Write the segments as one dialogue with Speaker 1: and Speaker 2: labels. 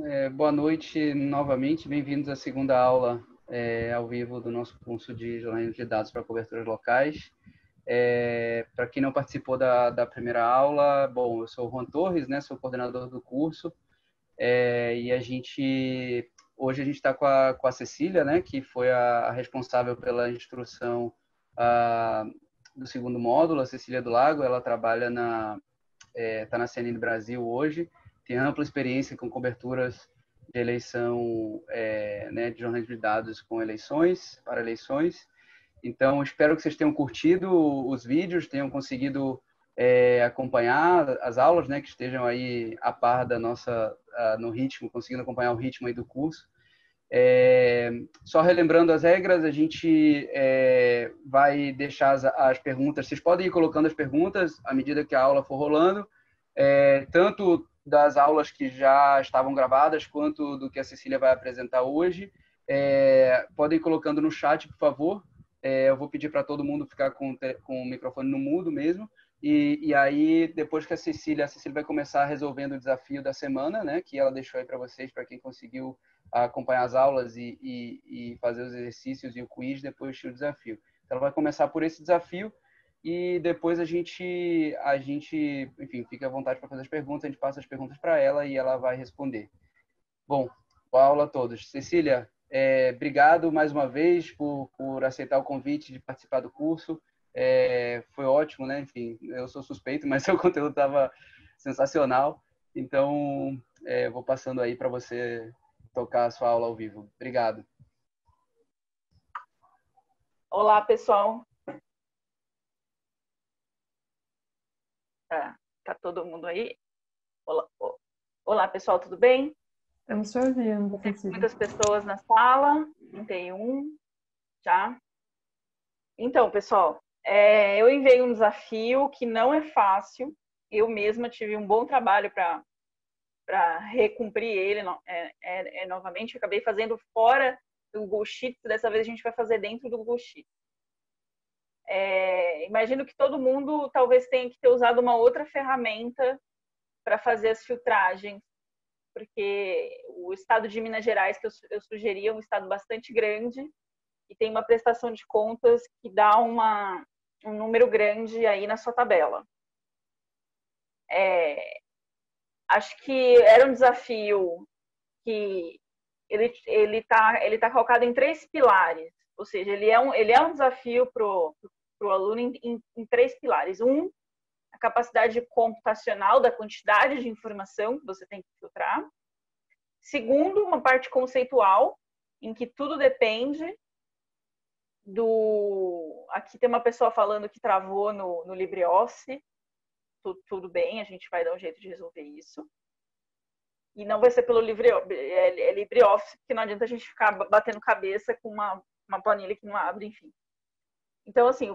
Speaker 1: Boa noite novamente, bem-vindos à segunda aula ao vivo do nosso curso de jornalismo de dados para coberturas locais. Para quem não participou da primeira aula, bom, eu sou o Juan Torres, né, sou coordenador do curso, e hoje a gente está com a Cecília, né, que foi a responsável pela instrução do segundo módulo, a Cecília do Lago. Ela trabalha está na CNN Brasil hoje, tem ampla experiência com coberturas de eleição, né, de jornalismo de dados com eleições, para eleições. Então, espero que vocês tenham curtido os vídeos, tenham conseguido acompanhar as aulas, né, que estejam aí a par da no ritmo, conseguindo acompanhar o ritmo aí do curso. Só relembrando as regras, a gente vai deixar as perguntas, vocês podem ir colocando as perguntas à medida que a aula for rolando, tanto das aulas que já estavam gravadas, quanto do que a Cecília vai apresentar hoje. Podem ir colocando no chat, por favor. Eu vou pedir para todo mundo ficar com o microfone no mudo mesmo. E aí, depois que a Cecília vai começar resolvendo o desafio da semana, né, que ela deixou aí para vocês, para quem conseguiu acompanhar as aulas e fazer os exercícios e o quiz, depois tinha o desafio. Então, ela vai começar por esse desafio e depois a gente, enfim, fica à vontade para fazer as perguntas, a gente passa as perguntas para ela e ela vai responder. Bom, boa aula a todos. Cecília, obrigado mais uma vez por aceitar o convite de participar do curso. Foi ótimo, né? Enfim, eu sou suspeito, mas seu conteúdo estava sensacional. Então, vou passando aí para você tocar a sua aula ao vivo. Obrigado.
Speaker 2: Olá, pessoal. Tá todo mundo aí? Olá, pessoal, tudo bem?
Speaker 3: Estamos te ouvindo.
Speaker 2: Tem muitas pessoas na sala, 31, já. Então, pessoal, eu enviei um desafio que não é fácil. Eu mesma tive um bom trabalho para recumprir ele novamente. Eu acabei fazendo fora do Google Sheets, dessa vez a gente vai fazer dentro do Google Sheets. Imagino que todo mundo talvez tenha que ter usado uma outra ferramenta para fazer as filtragens, porque o estado de Minas Gerais que eu sugeri é um estado bastante grande e tem uma prestação de contas que dá um número grande aí na sua tabela. Acho que era um desafio que ele tá calcado em 3 pilares, ou seja, ele é um desafio para o aluno em 3 pilares. A capacidade computacional da quantidade de informação que você tem que filtrar. Segundo, uma parte conceitual, em que tudo depende Aqui tem uma pessoa falando que travou no LibreOffice. Tudo bem, a gente vai dar um jeito de resolver isso. E não vai ser pelo LibreOffice, porque não adianta a gente ficar batendo cabeça com uma planilha que não abre, enfim. Então, assim,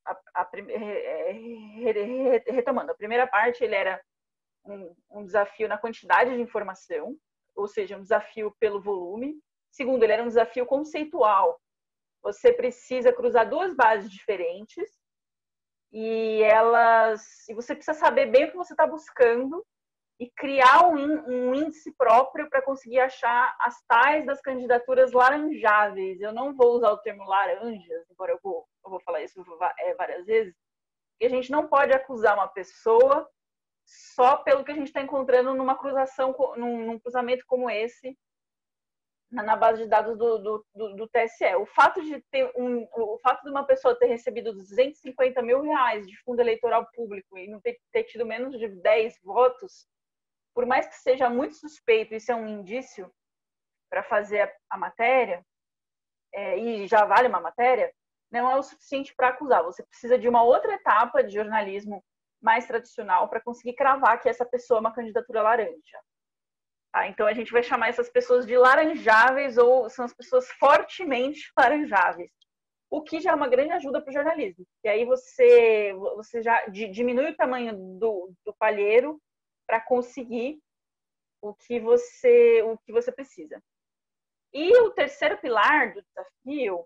Speaker 2: retomando, a primeira parte ele era um desafio na quantidade de informação, ou seja, um desafio pelo volume. Segundo, ele era um desafio conceitual. Você precisa cruzar 2 bases diferentes e você precisa saber bem o que você está buscando e criar um índice próprio para conseguir achar as tais das candidaturas laranjáveis. Eu não vou usar o termo laranjas, embora eu vou falar isso várias vezes, porque a gente não pode acusar uma pessoa só pelo que a gente está encontrando num cruzamento como esse na base de dados do TSE. O fato de uma pessoa ter recebido 250 mil reais de fundo eleitoral público e não ter tido menos de 10 votos, por mais que seja muito suspeito, isso é um indício para fazer a matéria, e já vale uma matéria, não é o suficiente para acusar. Você precisa de uma outra etapa de jornalismo mais tradicional para conseguir cravar que essa pessoa é uma candidatura laranja. Então a gente vai chamar essas pessoas de laranjáveis, ou são as pessoas fortemente laranjáveis, o que já é uma grande ajuda para o jornalismo. E aí você já diminui o tamanho do palheiro para conseguir o que você precisa. E o terceiro pilar do desafio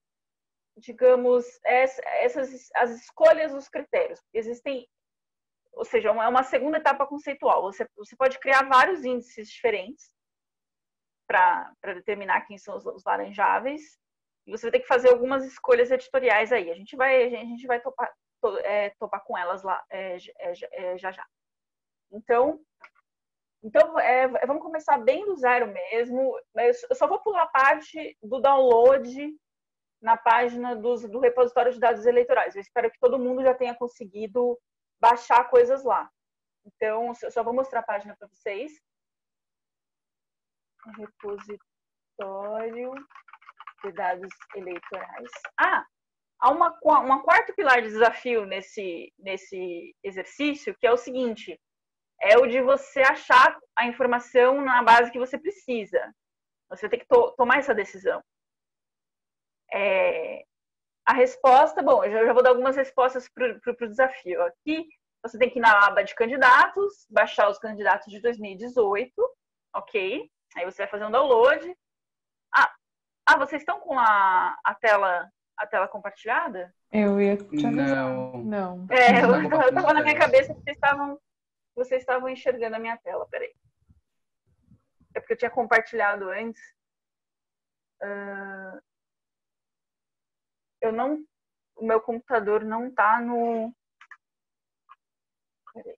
Speaker 2: digamos, as escolhas dos critérios. Existem ou seja, é uma segunda etapa conceitual. Você pode criar vários índices diferentes para determinar quem são os laranjáveis, e você vai ter que fazer algumas escolhas editoriais aí. A gente vai topar com elas lá já já. Então vamos começar bem do zero mesmo. Eu só vou pular a parte do download na página do repositório de dados eleitorais. Eu espero que todo mundo já tenha conseguido baixar coisas lá. Então, eu só vou mostrar a página para vocês. Repositório de dados eleitorais. Há um quarto pilar de desafio nesse exercício, que é o seguinte: é o de você achar a informação na base que você precisa. Você tem que tomar essa decisão. A resposta, bom, eu já vou dar algumas respostas para o desafio. Aqui, você tem que ir na aba de candidatos, baixar os candidatos de 2018, ok? Aí você vai fazer um download. Vocês estão com a tela compartilhada?
Speaker 3: Eu ia te avisar.
Speaker 1: Não.
Speaker 2: Eu estava na minha cabeça que vocês estavam enxergando a minha tela, peraí. É porque eu tinha compartilhado antes. O meu computador não está no... Peraí,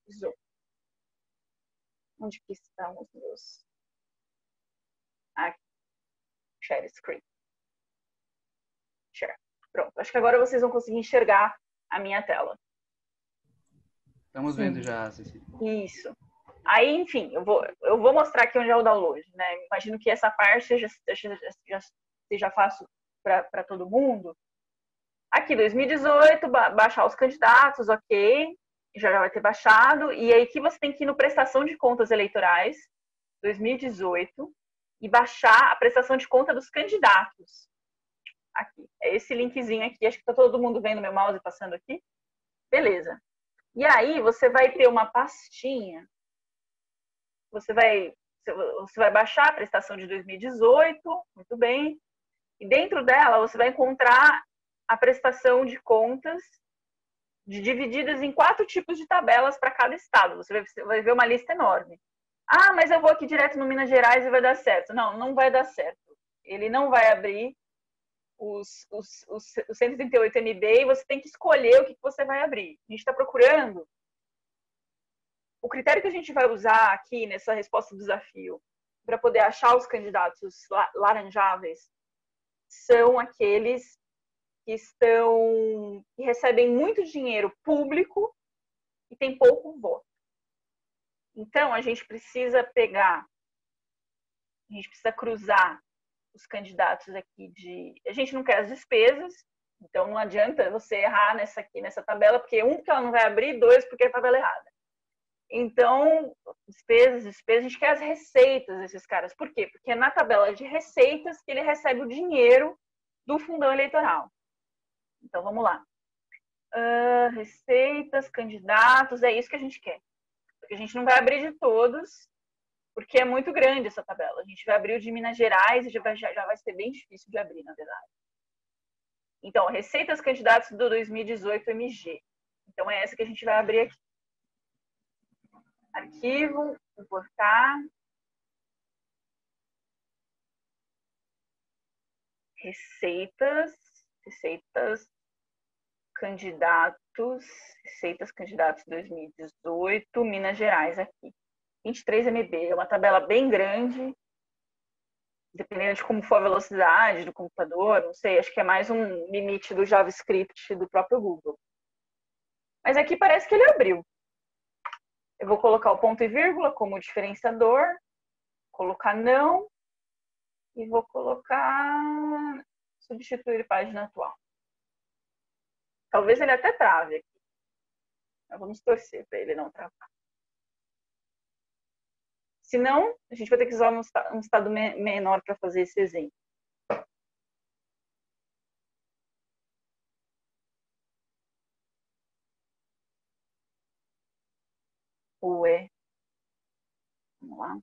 Speaker 2: onde que estão os meus... Aqui. Share screen. Share. Pronto. Acho que agora vocês vão conseguir enxergar a minha tela.
Speaker 1: Estamos vendo já, Cecília.
Speaker 2: Isso. Aí, enfim, eu vou mostrar aqui onde é o download, né? Imagino que essa parte já seja fácil para todo mundo. Aqui, 2018, baixar os candidatos, ok. Já vai ter baixado. E aí aqui você tem que ir no prestação de contas eleitorais, 2018, e baixar a prestação de conta dos candidatos. Aqui, é esse linkzinho aqui. Acho que está todo mundo vendo meu mouse passando aqui. Beleza. E aí você vai ter uma pastinha. Você vai baixar a prestação de 2018, muito bem. E dentro dela você vai encontrar a prestação de contas divididas em 4 tipos de tabelas para cada estado. Você vai ver uma lista enorme. Mas eu vou aqui direto no Minas Gerais e vai dar certo. Não vai dar certo. Ele não vai abrir os 138 MB e você tem que escolher o que você vai abrir. A gente está procurando. O critério que a gente vai usar aqui nessa resposta do desafio para poder achar os candidatos laranjáveis são aqueles que recebem muito dinheiro público e tem pouco voto. Então, a gente precisa cruzar os candidatos aqui a gente não quer as despesas, então não adianta você errar nessa tabela, porque ela não vai abrir, 2, porque é a tabela errada. Então, despesas, a gente quer as receitas desses caras. Por quê? Porque é na tabela de receitas que ele recebe o dinheiro do fundão eleitoral. Então, vamos lá. Receitas, candidatos, é isso que a gente quer. Porque a gente não vai abrir de todos, porque é muito grande essa tabela. A gente vai abrir o de Minas Gerais e já vai ser bem difícil de abrir, na verdade. Então, receitas, candidatos do 2018 MG. Então, é essa que a gente vai abrir aqui. Arquivo, importar. Receitas, candidatos 2018, Minas Gerais aqui. 23 MB, é uma tabela bem grande, dependendo de como for a velocidade do computador, não sei, acho que é mais um limite do JavaScript do próprio Google. Mas aqui parece que ele abriu. Eu vou colocar o ponto e vírgula como diferenciador, colocar não, e vou colocar substituir página atual. Talvez ele até trave aqui. Mas vamos torcer para ele não travar. Se não, a gente vai ter que usar um estado menor para fazer esse exemplo. Ué. Vamos lá.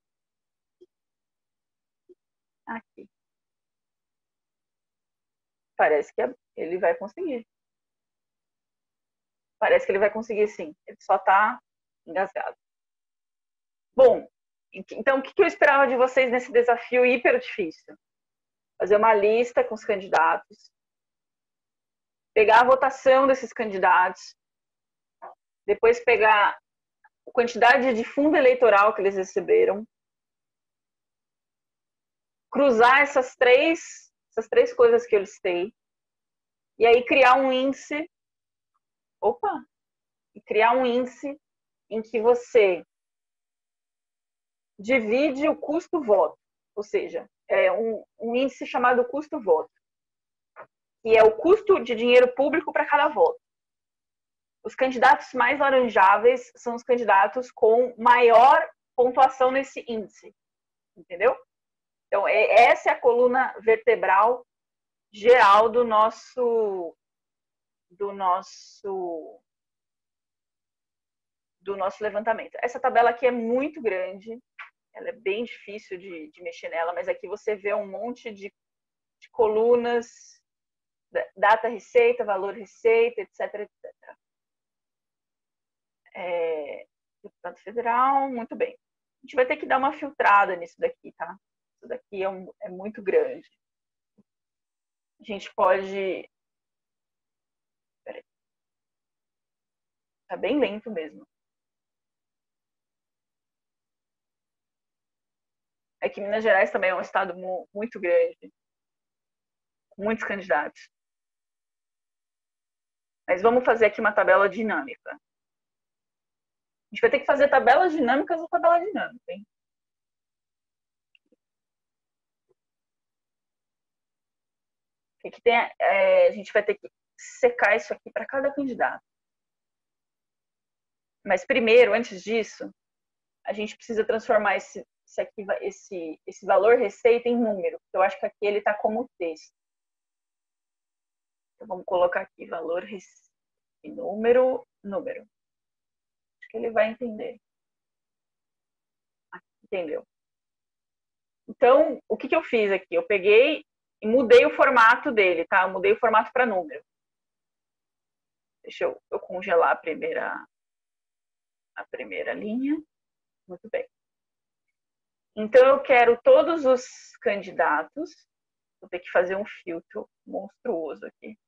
Speaker 2: Aqui. Parece que ele vai conseguir. Parece que ele vai conseguir, sim. Ele só está engasgado. Bom, então o que eu esperava de vocês nesse desafio hiper difícil? Fazer uma lista com os candidatos, pegar a votação desses candidatos, depois pegar a quantidade de fundo eleitoral que eles receberam, cruzar essas três coisas que eu listei, e aí criar um índice. E criar um índice em que você divide o custo-voto, ou seja, é um índice chamado custo-voto, que é o custo de dinheiro público para cada voto. Os candidatos mais laranjáveis são os candidatos com maior pontuação nesse índice, entendeu? Então, essa é a coluna vertebral geral do nosso levantamento. Essa tabela aqui é muito grande, ela é bem difícil de mexer nela, mas aqui você vê um monte de colunas, data receita, valor receita, etc, etc. Deputado federal, muito bem. A gente vai ter que dar uma filtrada nisso daqui, tá? Isso daqui é muito grande. A gente pode... Peraí. Tá bem lento mesmo. É que Minas Gerais também é um estado muito grande, com muitos candidatos. Mas vamos fazer aqui uma tabela dinâmica. A gente vai ter que fazer tabelas dinâmicas ou tabela dinâmica, hein? A gente vai ter que secar isso aqui para cada candidato. Mas primeiro, antes disso, a gente precisa transformar esse valor receita em número. Eu acho que aqui ele está como texto. Então vamos colocar aqui valor receita, número. Acho que ele vai entender. Entendeu? Então, o que eu fiz aqui? Eu peguei e mudei o formato dele, tá? Eu mudei o formato para número. Deixa eu congelar a primeira linha. Muito bem. Então, eu quero todos os candidatos. Vou ter que fazer um filtro monstruoso aqui.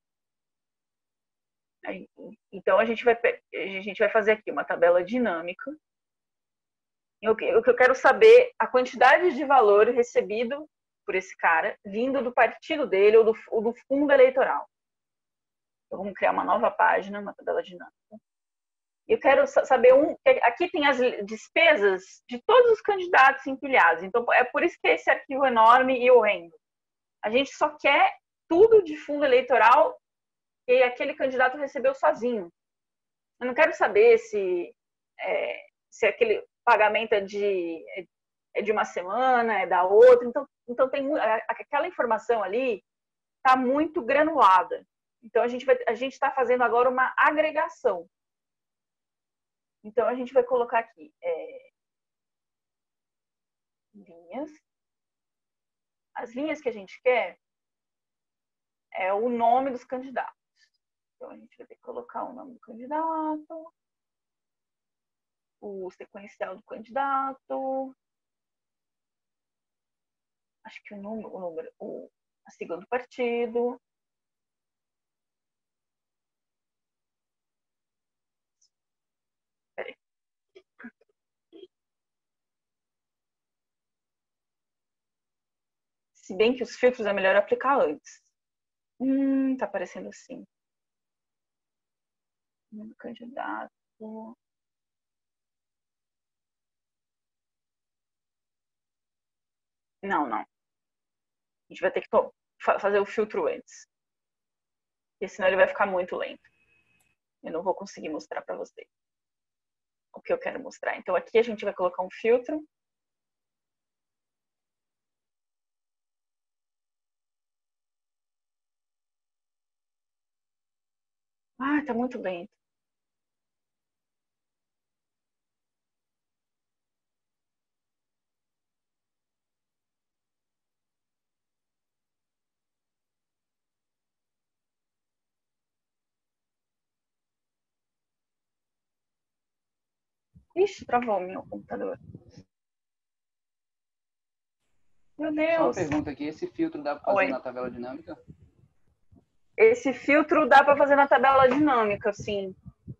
Speaker 2: Então, a gente vai fazer aqui uma tabela dinâmica. O que eu quero saber a quantidade de valor recebido por esse cara, vindo do partido dele ou do fundo eleitoral. Então, vamos criar uma nova página, uma tabela dinâmica. Eu quero saber aqui tem as despesas de todos os candidatos empilhados. Então, é por isso que esse arquivo é enorme e horrendo. A gente só quer tudo de fundo eleitoral que aquele candidato recebeu sozinho. Eu não quero saber se aquele pagamento é de uma semana, é da outra. Então tem aquela informação ali está muito granulada. Então a gente está fazendo agora uma agregação. Então a gente vai colocar aqui linhas. As linhas que a gente quer é o nome dos candidatos. Então a gente vai ter que colocar o nome do candidato, o sequencial do candidato, acho que a sigla do partido. Peraí. Se bem que os filtros é melhor aplicar antes. Tá aparecendo assim. Nome do candidato. Não. A gente vai ter que fazer o filtro antes. Porque senão ele vai ficar muito lento. Eu não vou conseguir mostrar para vocês o que eu quero mostrar. Então aqui a gente vai colocar um filtro. Tá muito lento. Ixi, travou meu computador. Meu
Speaker 1: Só uma
Speaker 2: Deus.
Speaker 1: pergunta aqui, esse filtro dá para fazer
Speaker 2: Oi.
Speaker 1: na tabela dinâmica?
Speaker 2: Esse filtro dá para fazer na tabela dinâmica, sim.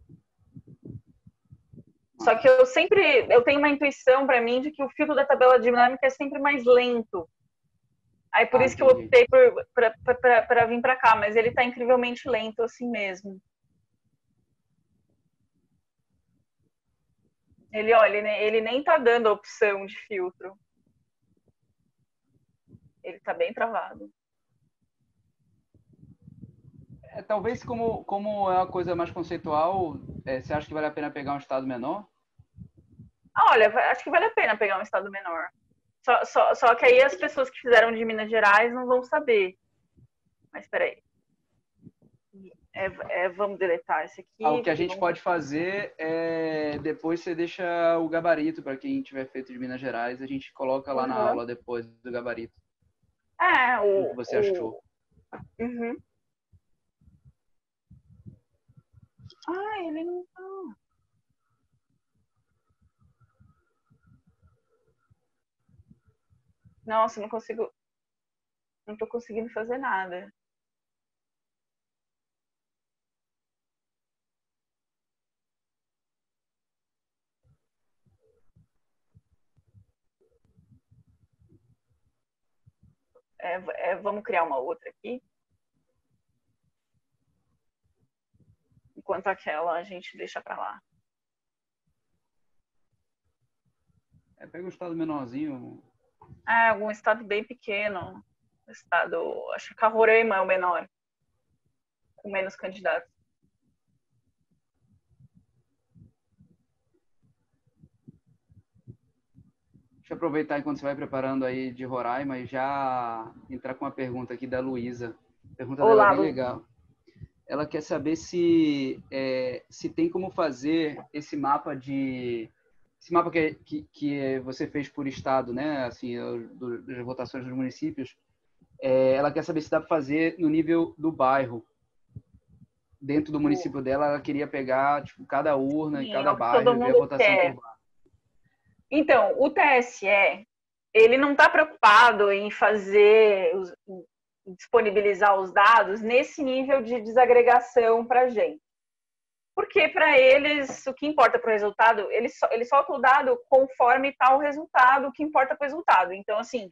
Speaker 2: Só que eu tenho uma intuição para mim de que o filtro da tabela dinâmica é sempre mais lento. Aí por isso que eu
Speaker 1: Entendi.
Speaker 2: optei para vir para cá, mas ele está incrivelmente lento assim mesmo. Ele nem tá dando a opção de filtro. Ele tá bem travado.
Speaker 1: Talvez como é uma coisa mais conceitual, você acha que vale a pena pegar um estado menor?
Speaker 2: Olha, acho que vale a pena pegar um estado menor. Só que aí as pessoas que fizeram de Minas Gerais não vão saber. Mas peraí. Vamos deletar esse aqui.
Speaker 1: O que a gente pode fazer é depois você deixa o gabarito para quem tiver feito de Minas Gerais, a gente coloca lá na aula depois do gabarito. O que você achou?
Speaker 2: Uhum. Ele não tá. Nossa, não consigo. Não tô conseguindo fazer nada. Vamos criar uma outra aqui. Enquanto aquela a gente deixa para lá.
Speaker 1: Pega um estado menorzinho.
Speaker 2: Algum estado bem pequeno. Acho que Roraima é o menor. Com menos candidatos.
Speaker 1: Deixa eu aproveitar enquanto você vai preparando aí de Roraima e já entrar com uma pergunta aqui da Luísa. A pergunta dela é bem legal. Ela quer saber se tem como fazer esse mapa que você fez por estado, né? Assim, das votações dos municípios. Ela quer saber se dá para fazer no nível do bairro. Dentro do município dela, ela queria pegar tipo, cada urna e cada bairro e ver a votação por bairro.
Speaker 2: Então, o TSE, ele não está preocupado em disponibilizar os dados nesse nível de desagregação para a gente. Porque para eles, o que importa para o resultado, ele solta o dado conforme está o resultado, o que importa para o resultado. Então, assim,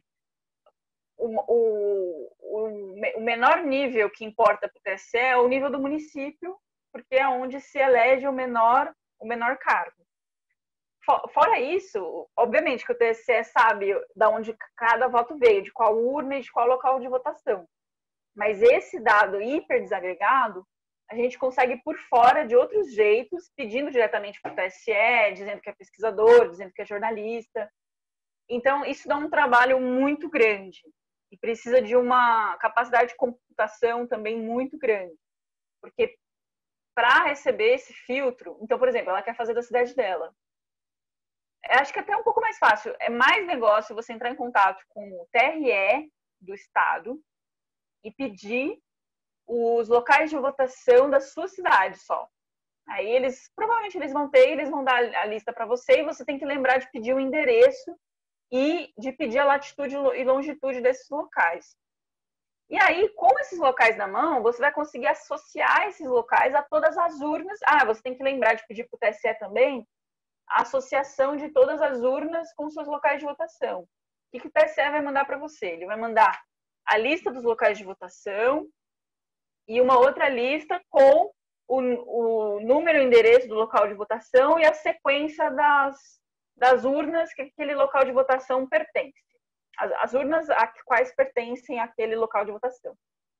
Speaker 2: o menor nível que importa para o TSE é o nível do município, porque é onde se elege o menor cargo. Fora isso, obviamente que o TSE sabe de onde cada voto veio, de qual urna e de qual local de votação. Mas esse dado hiper desagregado, a gente consegue por fora de outros jeitos, pedindo diretamente para o TSE, dizendo que é pesquisador, dizendo que é jornalista. Então, isso dá um trabalho muito grande e precisa de uma capacidade de computação também muito grande. Porque para receber esse filtro, então, por exemplo, ela quer fazer da cidade dela. Acho que até é um pouco mais fácil. É mais negócio você entrar em contato com o TRE do estado e pedir os locais de votação da sua cidade só. Aí provavelmente eles vão dar a lista para você e você tem que lembrar de pedir o endereço e de pedir a latitude e longitude desses locais. E aí, com esses locais na mão, você vai conseguir associar esses locais a todas as urnas. Você tem que lembrar de pedir para o TSE também a associação de todas as urnas com seus locais de votação. O que o TSE vai mandar para você? Ele vai mandar a lista dos locais de votação e uma outra lista com o número e endereço do local de votação e a sequência das urnas que aquele local de votação pertence. As urnas a quais pertencem àquele local de votação.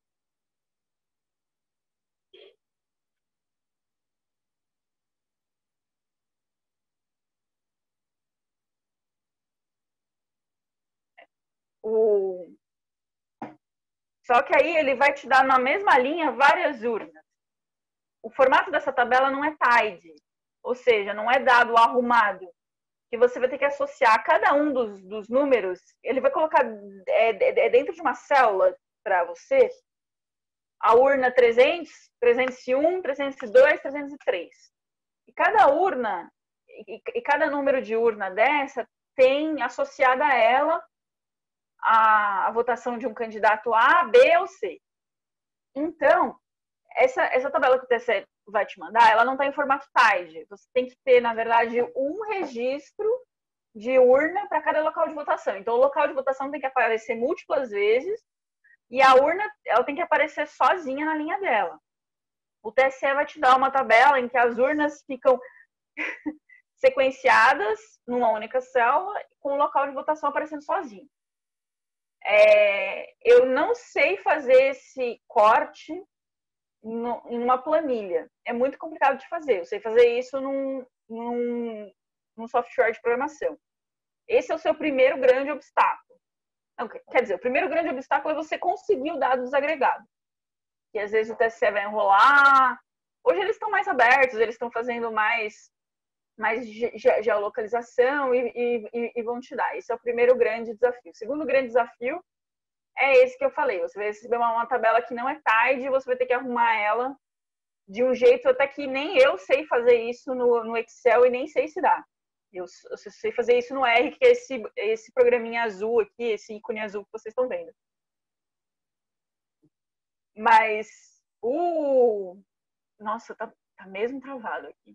Speaker 2: Só que aí ele vai te dar na mesma linha várias urnas. O formato dessa tabela não é tidy, ou seja, não é dado arrumado, que você vai ter que associar cada um dos números. Ele vai colocar dentro de uma célula para você a urna 300, 301, 302, 303. E cada urna, e cada número de urna dessa tem associada a ela a votação de um candidato A, B ou C. Então, essa tabela que o TSE vai te mandar, ela não está em formato TIDE. Você tem que ter, na verdade, um registro de urna para cada local de votação. Então, o local de votação tem que aparecer múltiplas vezes e a urna ela tem que aparecer sozinha na linha dela. O TSE vai te dar uma tabela em que as urnas ficam sequenciadas numa única célula, com o local de votação aparecendo sozinho. Eu não sei fazer esse corte em uma planilha. É muito complicado de fazer. Eu sei fazer isso num software de programação. Esse é o seu primeiro grande obstáculo. Não, quer dizer, o primeiro grande obstáculo é você conseguir o dado desagregado. Que às vezes o TSE vai enrolar. Hoje eles estão mais abertos, eles estão fazendo mais geolocalização e vão te dar. Esse é o primeiro grande desafio. O segundo grande desafio é esse que eu falei. Você vai receber uma tabela que não é TIDE e você vai ter que arrumar ela de um jeito até que nem eu sei fazer isso no Excel e nem sei se dá. Eu sei fazer isso no R, que é esse programinha azul aqui, esse ícone azul que vocês estão vendo. Mas nossa, tá mesmo travado aqui.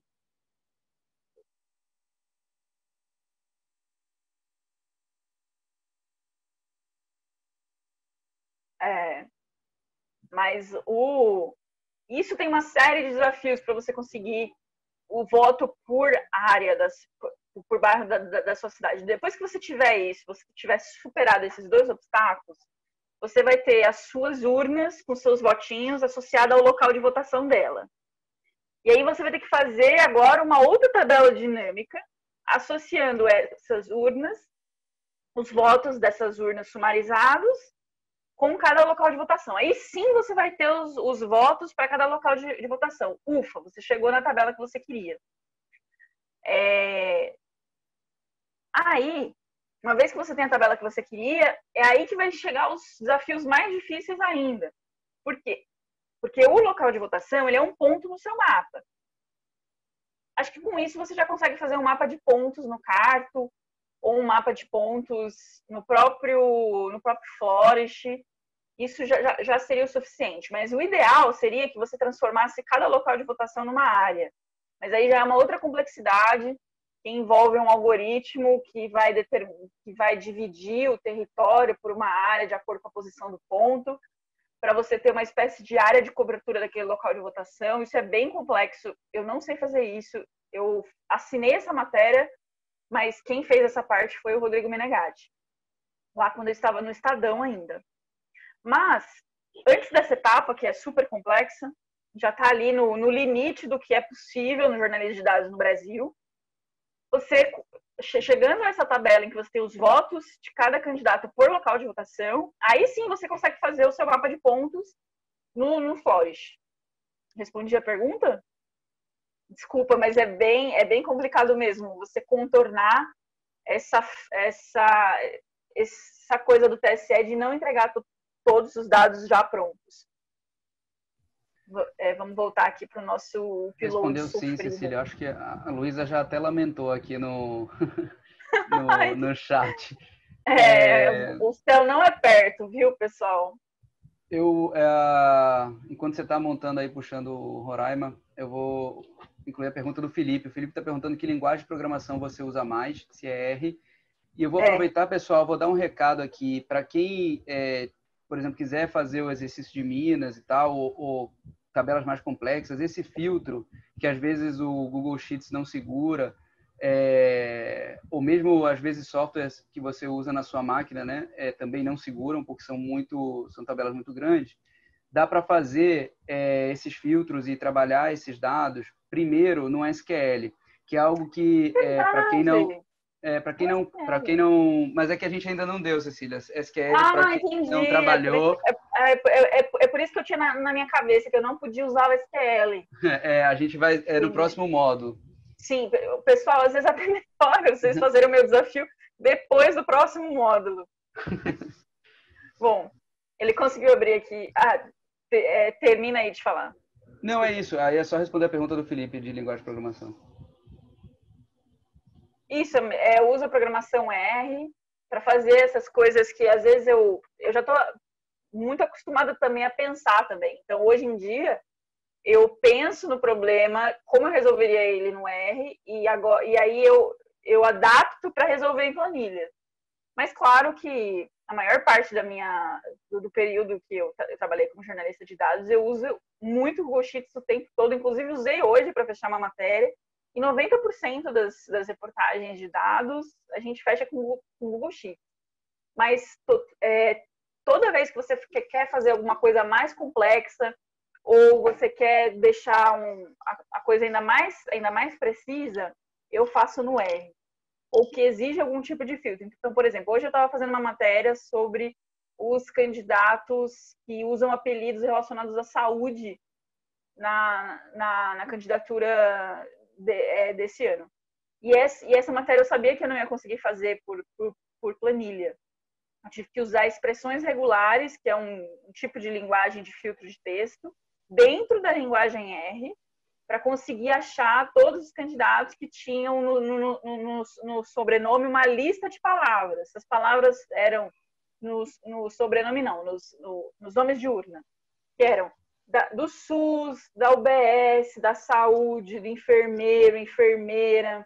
Speaker 2: Mas isso tem uma série de desafios para você conseguir o voto por área, por bairro da sua cidade. Depois que você tiver isso, você tiver superado esses dois obstáculos, você vai ter as suas urnas com seus votinhos associadas ao local de votação dela. E aí você vai ter que fazer agora uma outra tabela dinâmica, associando essas urnas, os votos dessas urnas sumarizados, com cada local de votação. Aí sim você vai ter os votos para cada local de votação. Ufa, você chegou na tabela que você queria. Aí, uma vez que você tem a tabela que você queria, é aí que vai chegar os desafios mais difíceis ainda. Por quê? Porque o local de votação ele é um ponto no seu mapa. Acho que com isso você já consegue fazer um mapa de pontos no Carto, ou um mapa de pontos no próprio Forest. Isso já seria o suficiente. Mas o ideal seria que você transformasse cada local de votação numa área. Mas aí já é uma outra complexidade que envolve um algoritmo que vai dividir o território por uma área de acordo com a posição do ponto, para você ter uma espécie de área de cobertura daquele local de votação. Isso é bem complexo. Eu não sei fazer isso. Eu assinei essa matéria, mas quem fez essa parte foi o Rodrigo Menegatti, lá quando eu estava no Estadão ainda. Mas, antes dessa etapa, que é super complexa, já está ali no limite do que é possível no jornalismo de dados no Brasil, você, chegando a essa tabela em que você tem os votos de cada candidato por local de votação, aí sim você consegue fazer o seu mapa de pontos no Forest. Respondi a pergunta? Desculpa, mas é bem complicado mesmo você contornar essa coisa do TSE de não entregar todos os dados já prontos. Vamos voltar aqui para o nosso piloto.
Speaker 1: Respondeu sim, Cecília. Acho que a Luísa já até lamentou aqui no chat.
Speaker 2: O céu não é perto, viu, pessoal?
Speaker 1: Enquanto você está montando aí, puxando o Roraima, eu vou incluir a pergunta do Felipe. O Felipe está perguntando que linguagem de programação você usa mais, se é R. E eu vou aproveitar, pessoal, vou dar um recado aqui para quem, por exemplo, quiser fazer o exercício de Minas e tal, ou tabelas mais complexas, esse filtro que às vezes o Google Sheets não segura, ou mesmo às vezes softwares que você usa na sua máquina, né, também não seguram porque são tabelas muito grandes. Dá para fazer esses filtros e trabalhar esses dados primeiro no SQL, que é algo que para quem não, mas é que a gente ainda não deu, Cecília. SQL para quem não trabalhou.
Speaker 2: É por isso que eu tinha na minha cabeça que eu não podia usar o SQL.
Speaker 1: A gente vai no próximo módulo.
Speaker 2: Sim, pessoal, às vezes até melhor vocês fazerem o meu desafio depois do próximo módulo. Bom, ele conseguiu abrir aqui. Termina aí de falar.
Speaker 1: Não, é isso. Aí é só responder a pergunta do Felipe de linguagem de programação.
Speaker 2: Isso, eu uso a programação R para fazer essas coisas que às vezes eu já estou muito acostumada também a pensar também. Então, hoje em dia, eu penso no problema, como eu resolveria ele no R, e aí eu adapto para resolver em planilha. Mas claro que a maior parte do período que eu trabalhei como jornalista de dados, eu uso muito o Google Sheets o tempo todo, inclusive usei hoje para fechar uma matéria, e 90% das reportagens de dados a gente fecha com o Google Sheets. Mas toda vez que você quer fazer alguma coisa mais complexa, ou você quer deixar a coisa ainda mais precisa, eu faço no R. Ou que exige algum tipo de filtro. Então, por exemplo, hoje eu estava fazendo uma matéria sobre os candidatos que usam apelidos relacionados à saúde na candidatura desse ano. E essa matéria eu sabia que eu não ia conseguir fazer por planilha. Eu tive que usar expressões regulares, que é um tipo de linguagem de filtro de texto, dentro da linguagem R, para conseguir achar todos os candidatos que tinham no sobrenome uma lista de palavras. Essas palavras eram no sobrenome, não, nos nomes de urna, que eram do SUS, da UBS, da saúde, do enfermeiro, enfermeira,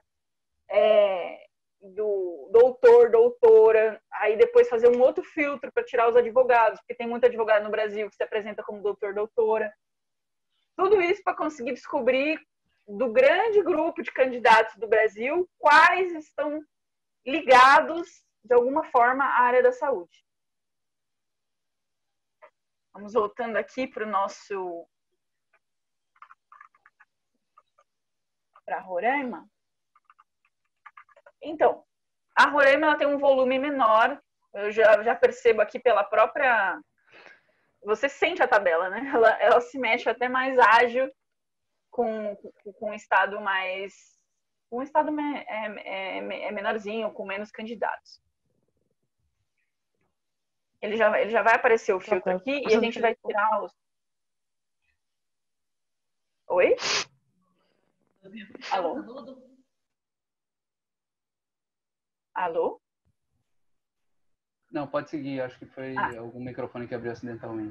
Speaker 2: do doutor, doutora, aí depois fazer um outro filtro para tirar os advogados, porque tem muito advogado no Brasil que se apresenta como doutor, doutora. Tudo isso para conseguir descobrir do grande grupo de candidatos do Brasil quais estão ligados de alguma forma à área da saúde. Vamos voltando aqui para Roraima. Então, a Roraima ela tem um volume menor. Eu já percebo aqui pela própria... Você sente a tabela, né? Ela se mexe até mais ágil com um estado mais... Um estado menorzinho, com menos candidatos. Ele já vai aparecer o filtro aqui e a gente vai tirar os... Oi? Alô? Alô?
Speaker 1: Não, pode seguir. Acho que foi algum microfone que abriu acidentalmente.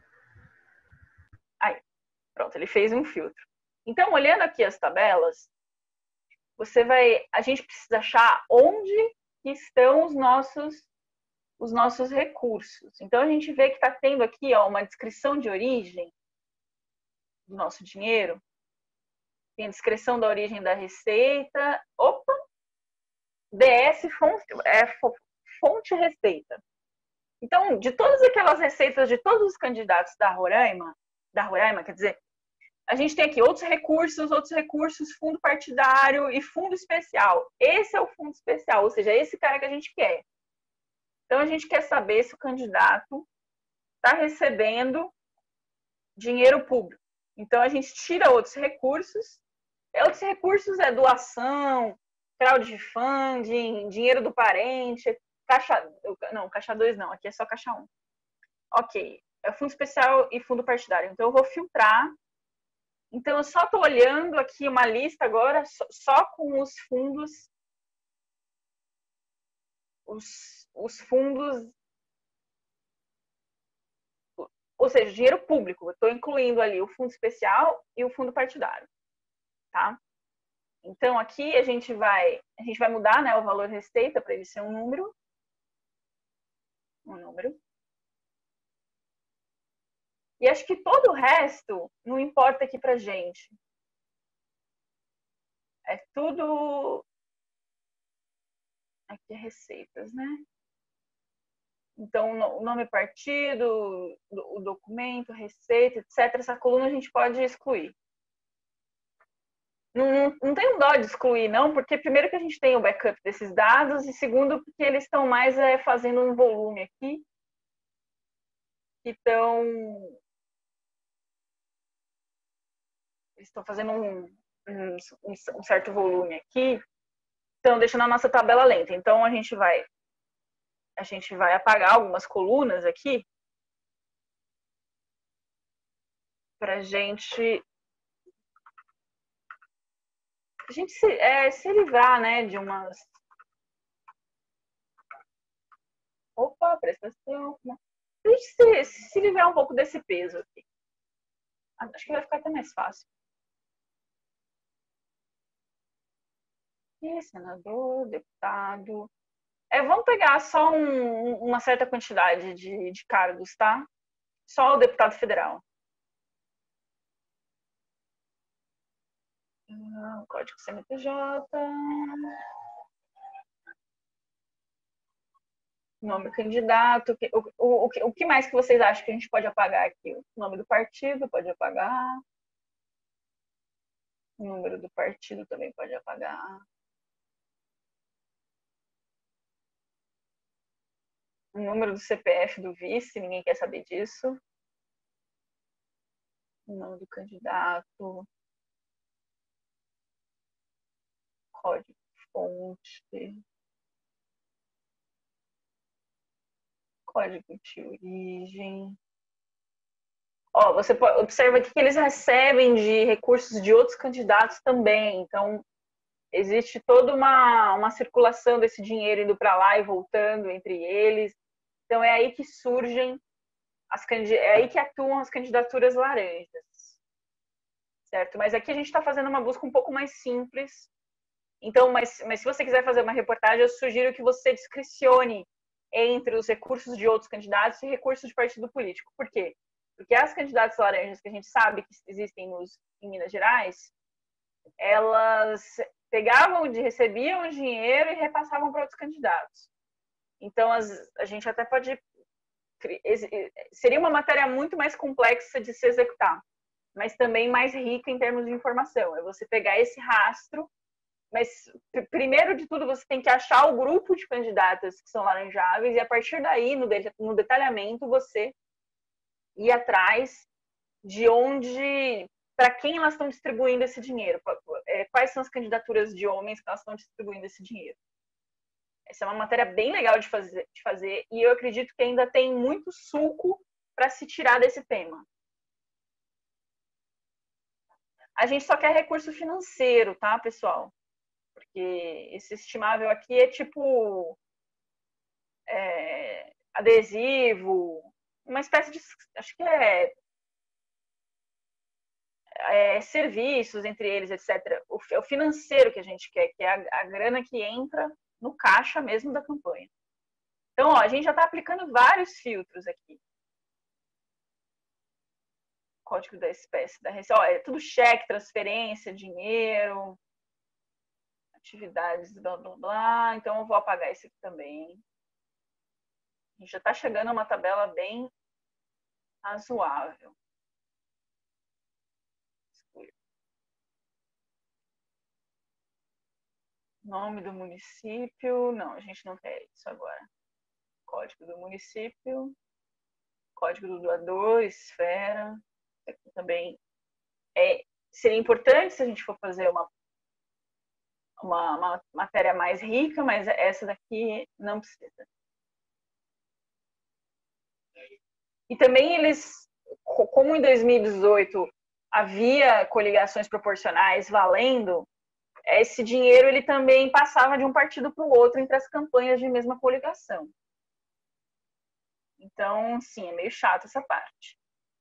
Speaker 2: Aí, pronto, ele fez um filtro. Então, olhando aqui as tabelas, a gente precisa achar onde estão os nossos recursos. Então, a gente vê que está tendo aqui uma descrição de origem do nosso dinheiro. Tem a descrição da origem da receita. Opa! DS, fonte receita. Então, de todas aquelas receitas de todos os candidatos da Roraima, quer dizer, a gente tem aqui outros recursos, fundo partidário e fundo especial. Esse é o fundo especial, ou seja, esse cara que a gente quer. Então, a gente quer saber se o candidato está recebendo dinheiro público. Então, a gente tira outros recursos. Outros recursos é doação, crowdfunding, dinheiro do parente, caixa 2 não, aqui é só caixa 1. Ok, é fundo especial e fundo partidário. Então, eu vou filtrar. Então, eu só estou olhando aqui uma lista agora só com os fundos, os fundos, ou seja, dinheiro público. Eu estou incluindo ali o fundo especial e o fundo partidário, tá? Então, aqui a gente vai mudar, né, o valor receita para ele ser um número. E acho que todo o resto não importa aqui pra gente. É tudo... Aqui é receitas, né? Então, o nome partido, o documento, receita, etc. Essa coluna a gente pode excluir. Não tem um dó de excluir, não, porque primeiro que a gente tem o backup desses dados e segundo porque eles estão mais fazendo um volume aqui. Então, eles estão fazendo um certo volume aqui, então deixando a nossa tabela lenta. Então, a gente vai apagar algumas colunas aqui para a gente a gente se livrar, né, de umas... Opa, presta atenção. A gente se livrar um pouco desse peso aqui. Acho que vai ficar até mais fácil. E senador, deputado... vamos pegar só uma certa quantidade de cargos, tá? Só o deputado federal. Código CNPJ. Nome do candidato. O que mais que vocês acham que a gente pode apagar aqui? O nome do partido pode apagar. O número do partido também pode apagar. O número do CPF do vice, ninguém quer saber disso. O nome do candidato. Código-fonte. Código de origem. Ó, você observa aqui que eles recebem de recursos de outros candidatos também. Então, existe toda uma circulação desse dinheiro indo para lá e voltando entre eles. Então, é aí que surgem, é aí que atuam as candidaturas laranjas. Certo? Mas aqui a gente está fazendo uma busca um pouco mais simples. Então, mas se você quiser fazer uma reportagem, eu sugiro que você discricione entre os recursos de outros candidatos e recursos de partido político. Por quê? Porque as candidatas laranjas que a gente sabe que existem em Minas Gerais, elas recebiam o dinheiro e repassavam para outros candidatos. Então, a gente até pode... Seria uma matéria muito mais complexa de se executar, mas também mais rica em termos de informação. É você pegar esse rastro, mas primeiro de tudo você tem que achar o grupo de candidatas que são laranjáveis e a partir daí, no detalhamento, você ir atrás de onde, para quem elas estão distribuindo esse dinheiro, quais são as candidaturas de homens que elas estão distribuindo esse dinheiro. Essa é uma matéria bem legal de fazer e eu acredito que ainda tem muito suco para se tirar desse tema. A gente só quer recurso financeiro, tá, pessoal? Porque esse estimável aqui é tipo adesivo, uma espécie de, acho que serviços entre eles, etc. O financeiro que a gente quer, que é a grana que entra no caixa mesmo da campanha. Então, ó, a gente já está aplicando vários filtros aqui. Código da espécie da receita. Ó, é tudo cheque, transferência, dinheiro, atividades, blá, blá, blá. Então, eu vou apagar esse aqui também. A gente já está chegando a uma tabela bem razoável. Nome do município. Não, a gente não quer isso agora. Código do município. Código do doador, esfera. Isso aqui também seria importante se a gente for fazer uma matéria mais rica, mas essa daqui não precisa. E também eles, como em 2018 havia coligações proporcionais valendo, esse dinheiro ele também passava de um partido para o outro entre as campanhas de mesma coligação. Então, sim, é meio chato essa parte.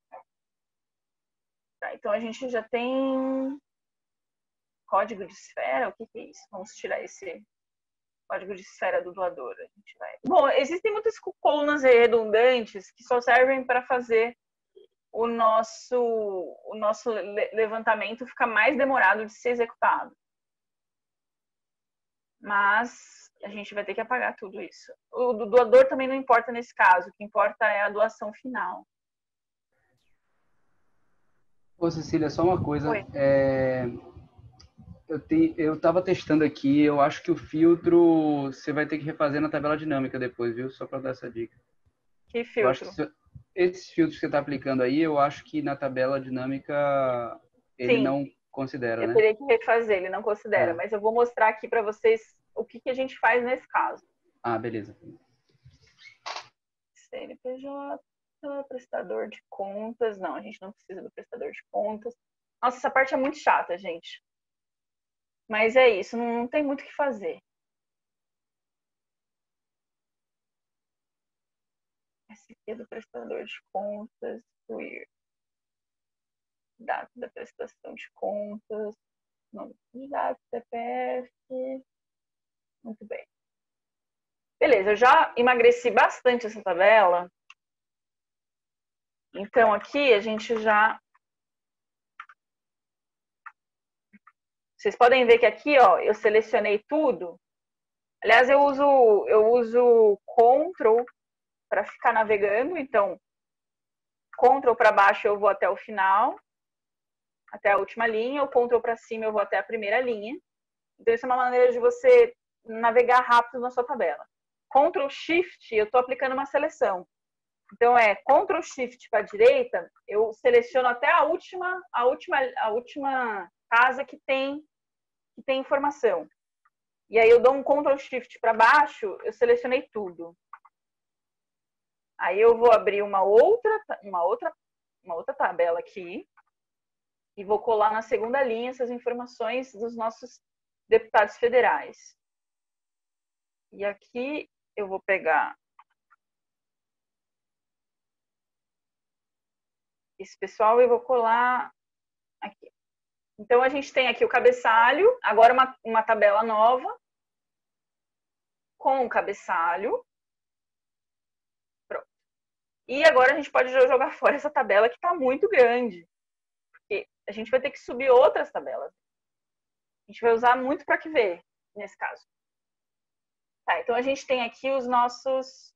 Speaker 2: Tá, então, a gente já tem código de esfera. O que é isso? Vamos tirar esse código de esfera do doador. A gente vai... Bom, existem muitas colunas redundantes que só servem para fazer o nosso levantamento ficar mais demorado de ser executado. Mas a gente vai ter que apagar tudo isso. O do doador também não importa nesse caso. O que importa é a doação final.
Speaker 1: Ô, Cecília, só uma coisa. Eu estava testando aqui, eu acho que o filtro você vai ter que refazer na tabela dinâmica depois, viu? Só para dar essa dica.
Speaker 2: Que filtro?
Speaker 1: Esses filtros que você está aplicando aí, eu acho que na tabela dinâmica ele
Speaker 2: Sim,
Speaker 1: não considera, né?
Speaker 2: Eu teria que refazer, ele não considera. Mas eu vou mostrar aqui para vocês o que a gente faz nesse caso.
Speaker 1: Ah, beleza.
Speaker 2: CNPJ, prestador de contas. Não, a gente não precisa do prestador de contas. Nossa, essa parte é muito chata, gente. Mas é isso, não tem muito o que fazer. Esse aqui é do prestador de contas, data da prestação de contas, nome do candidato, CPF. Muito bem. Beleza, eu já emagreci bastante essa tabela. Então, aqui a gente já... Vocês podem ver que aqui, ó, eu selecionei tudo. Aliás, eu uso Ctrl para ficar navegando. Então, Ctrl para baixo eu vou até o final, até a última linha. O Ctrl para cima eu vou até a primeira linha. Então, isso é uma maneira de você navegar rápido na sua tabela. Ctrl Shift, eu estou aplicando uma seleção. Então, Ctrl Shift para a direita, eu seleciono até a última casa que tem informação. E aí eu dou um Ctrl Shift para baixo, eu selecionei tudo. Aí eu vou abrir uma outra tabela aqui e vou colar na segunda linha essas informações dos nossos deputados federais. E aqui eu vou pegar esse pessoal e vou colar aqui. Então, a gente tem aqui o cabeçalho, agora uma tabela nova, com o cabeçalho. Pronto. E agora a gente pode jogar fora essa tabela que está muito grande. Porque a gente vai ter que subir outras tabelas. A gente vai usar muito para que ver, nesse caso. Tá, então a gente tem aqui os nossos...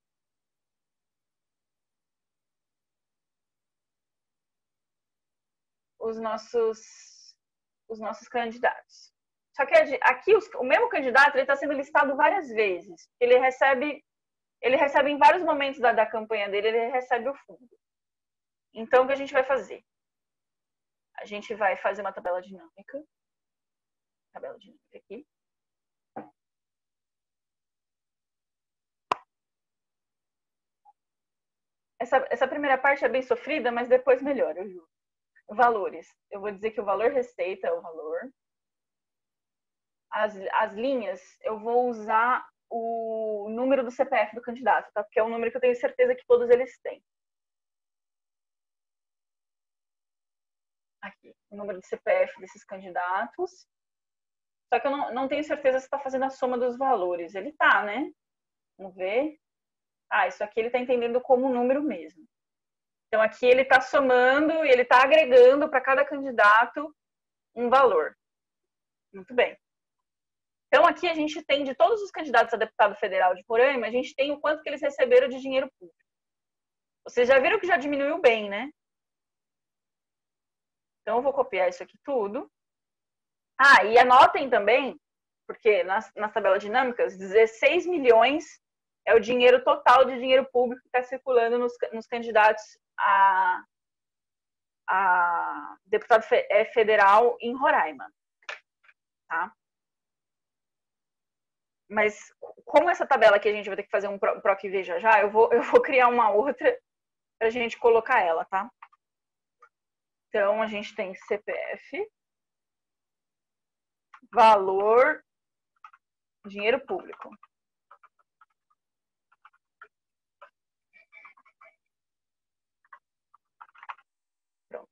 Speaker 2: Os nossos candidatos. Só que aqui o mesmo candidato está sendo listado várias vezes. Ele recebe em vários momentos da campanha dele, ele recebe o fundo. Então, o que a gente vai fazer? A gente vai fazer uma tabela dinâmica. Tabela dinâmica aqui. Essa primeira parte é bem sofrida, mas depois melhora, eu juro. Valores. Eu vou dizer que o valor receita é o valor. As linhas, eu vou usar o número do CPF do candidato, tá? Porque é um número que eu tenho certeza que todos eles têm. Aqui, o número do CPF desses candidatos. Só que eu não tenho certeza se está fazendo a soma dos valores. Ele tá, né? Vamos ver. Ah, isso aqui ele está entendendo como um número mesmo. Então, aqui ele está somando e ele está agregando para cada candidato um valor. Muito bem. Então, aqui a gente tem, de todos os candidatos a deputado federal de Roraima, a gente tem o quanto que eles receberam de dinheiro público. Vocês já viram que já diminuiu bem, né? Então, eu vou copiar isso aqui tudo. Ah, e anotem também, porque nas tabelas dinâmicas, 16 milhões é o dinheiro total de dinheiro público que está circulando nos candidatos a deputado federal em Roraima. Tá? Mas como essa tabela aqui a gente vai ter que fazer um PROC-V já, eu vou criar uma outra para a gente colocar ela, tá? Então, a gente tem CPF, valor, dinheiro público. Pronto.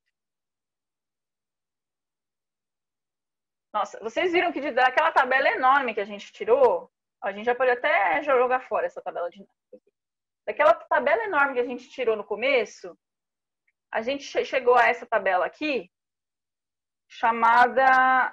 Speaker 2: Nossa, vocês viram que daquela tabela enorme que a gente tirou, a gente já pode até jogar fora essa tabela de daquela tabela enorme que a gente tirou no começo, a gente chegou a essa tabela aqui, chamada...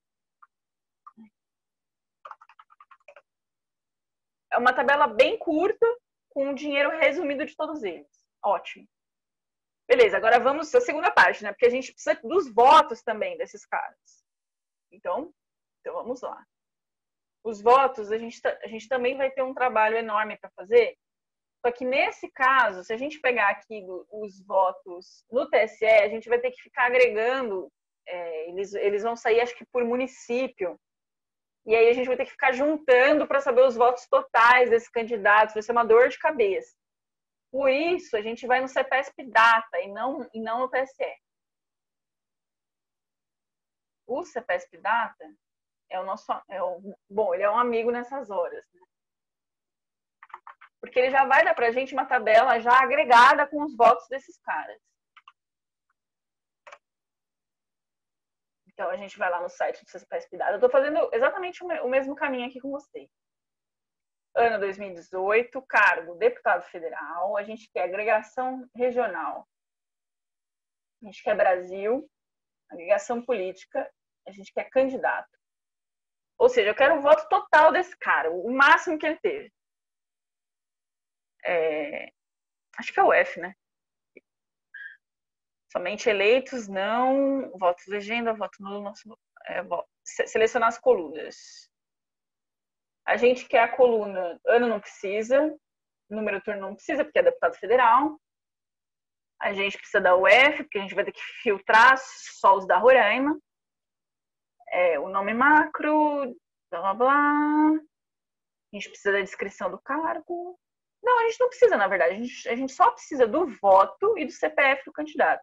Speaker 2: É uma tabela bem curta, com o dinheiro resumido de todos eles. Ótimo. Beleza, agora vamos à segunda parte, né? Porque a gente precisa dos votos também desses caras. Então vamos lá. Os votos, a gente também vai ter um trabalho enorme para fazer. Só que nesse caso, se a gente pegar aqui os votos no TSE, a gente vai ter que ficar agregando, eles vão sair, acho que por município. E aí a gente vai ter que ficar juntando para saber os votos totais desses candidatos. Vai ser uma dor de cabeça. Por isso, a gente vai no CEPESP Data e não no TSE. O CEPESP Data, é o nosso, bom, ele é um amigo nessas horas, né? Porque ele já vai dar pra gente uma tabela já agregada com os votos desses caras. Então, a gente vai lá no site do CPSP Data. Eu estou fazendo exatamente o mesmo caminho aqui com vocês. Ano 2018, cargo deputado federal. A gente quer agregação regional. A gente quer Brasil. Agregação política. A gente quer candidato. Ou seja, eu quero o voto total desse cara. O máximo que ele teve. Acho que é o F, né? Somente eleitos, não. Voto legenda, voto nulo, selecionar as colunas. A gente quer a coluna, ano não precisa, número turno não precisa, porque é deputado federal. A gente precisa da UF, porque a gente vai ter que filtrar só os da Roraima. O nome macro, blá blá blá. A gente precisa da descrição do cargo. Não, a gente não precisa, na verdade. A gente só precisa do voto e do CPF do candidato.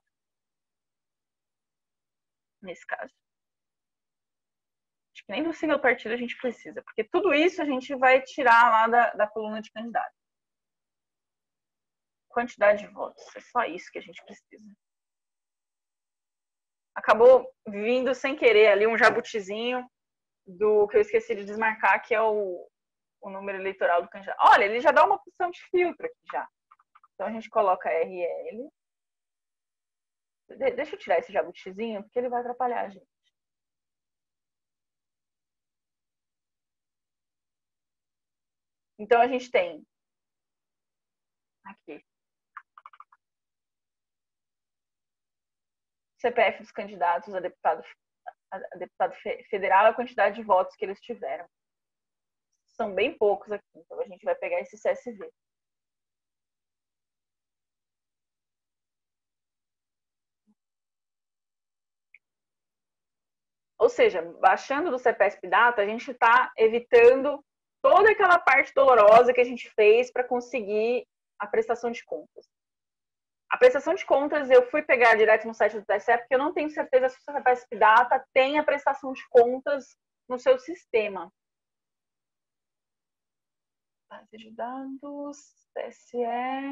Speaker 2: Nesse caso. Acho que nem do sigla partido a gente precisa, porque tudo isso a gente vai tirar lá da coluna de candidato. Quantidade de votos, é só isso que a gente precisa. Acabou vindo sem querer ali um jabutizinho do que eu esqueci de desmarcar, que é o número eleitoral do candidato. Olha, ele já dá uma opção de filtro aqui já. Então a gente coloca RL. Deixa eu tirar esse jabutizinho, porque ele vai atrapalhar a gente. Então, a gente tem aqui CPF dos candidatos a deputado federal, a quantidade de votos que eles tiveram. São bem poucos aqui, então a gente vai pegar esse CSV. Ou seja, baixando do CPSP Data, a gente está evitando toda aquela parte dolorosa que a gente fez para conseguir a prestação de contas. A prestação de contas eu fui pegar direto no site do TSE porque eu não tenho certeza se o CPSP Data tem a prestação de contas no seu sistema. Base de dados, TSE,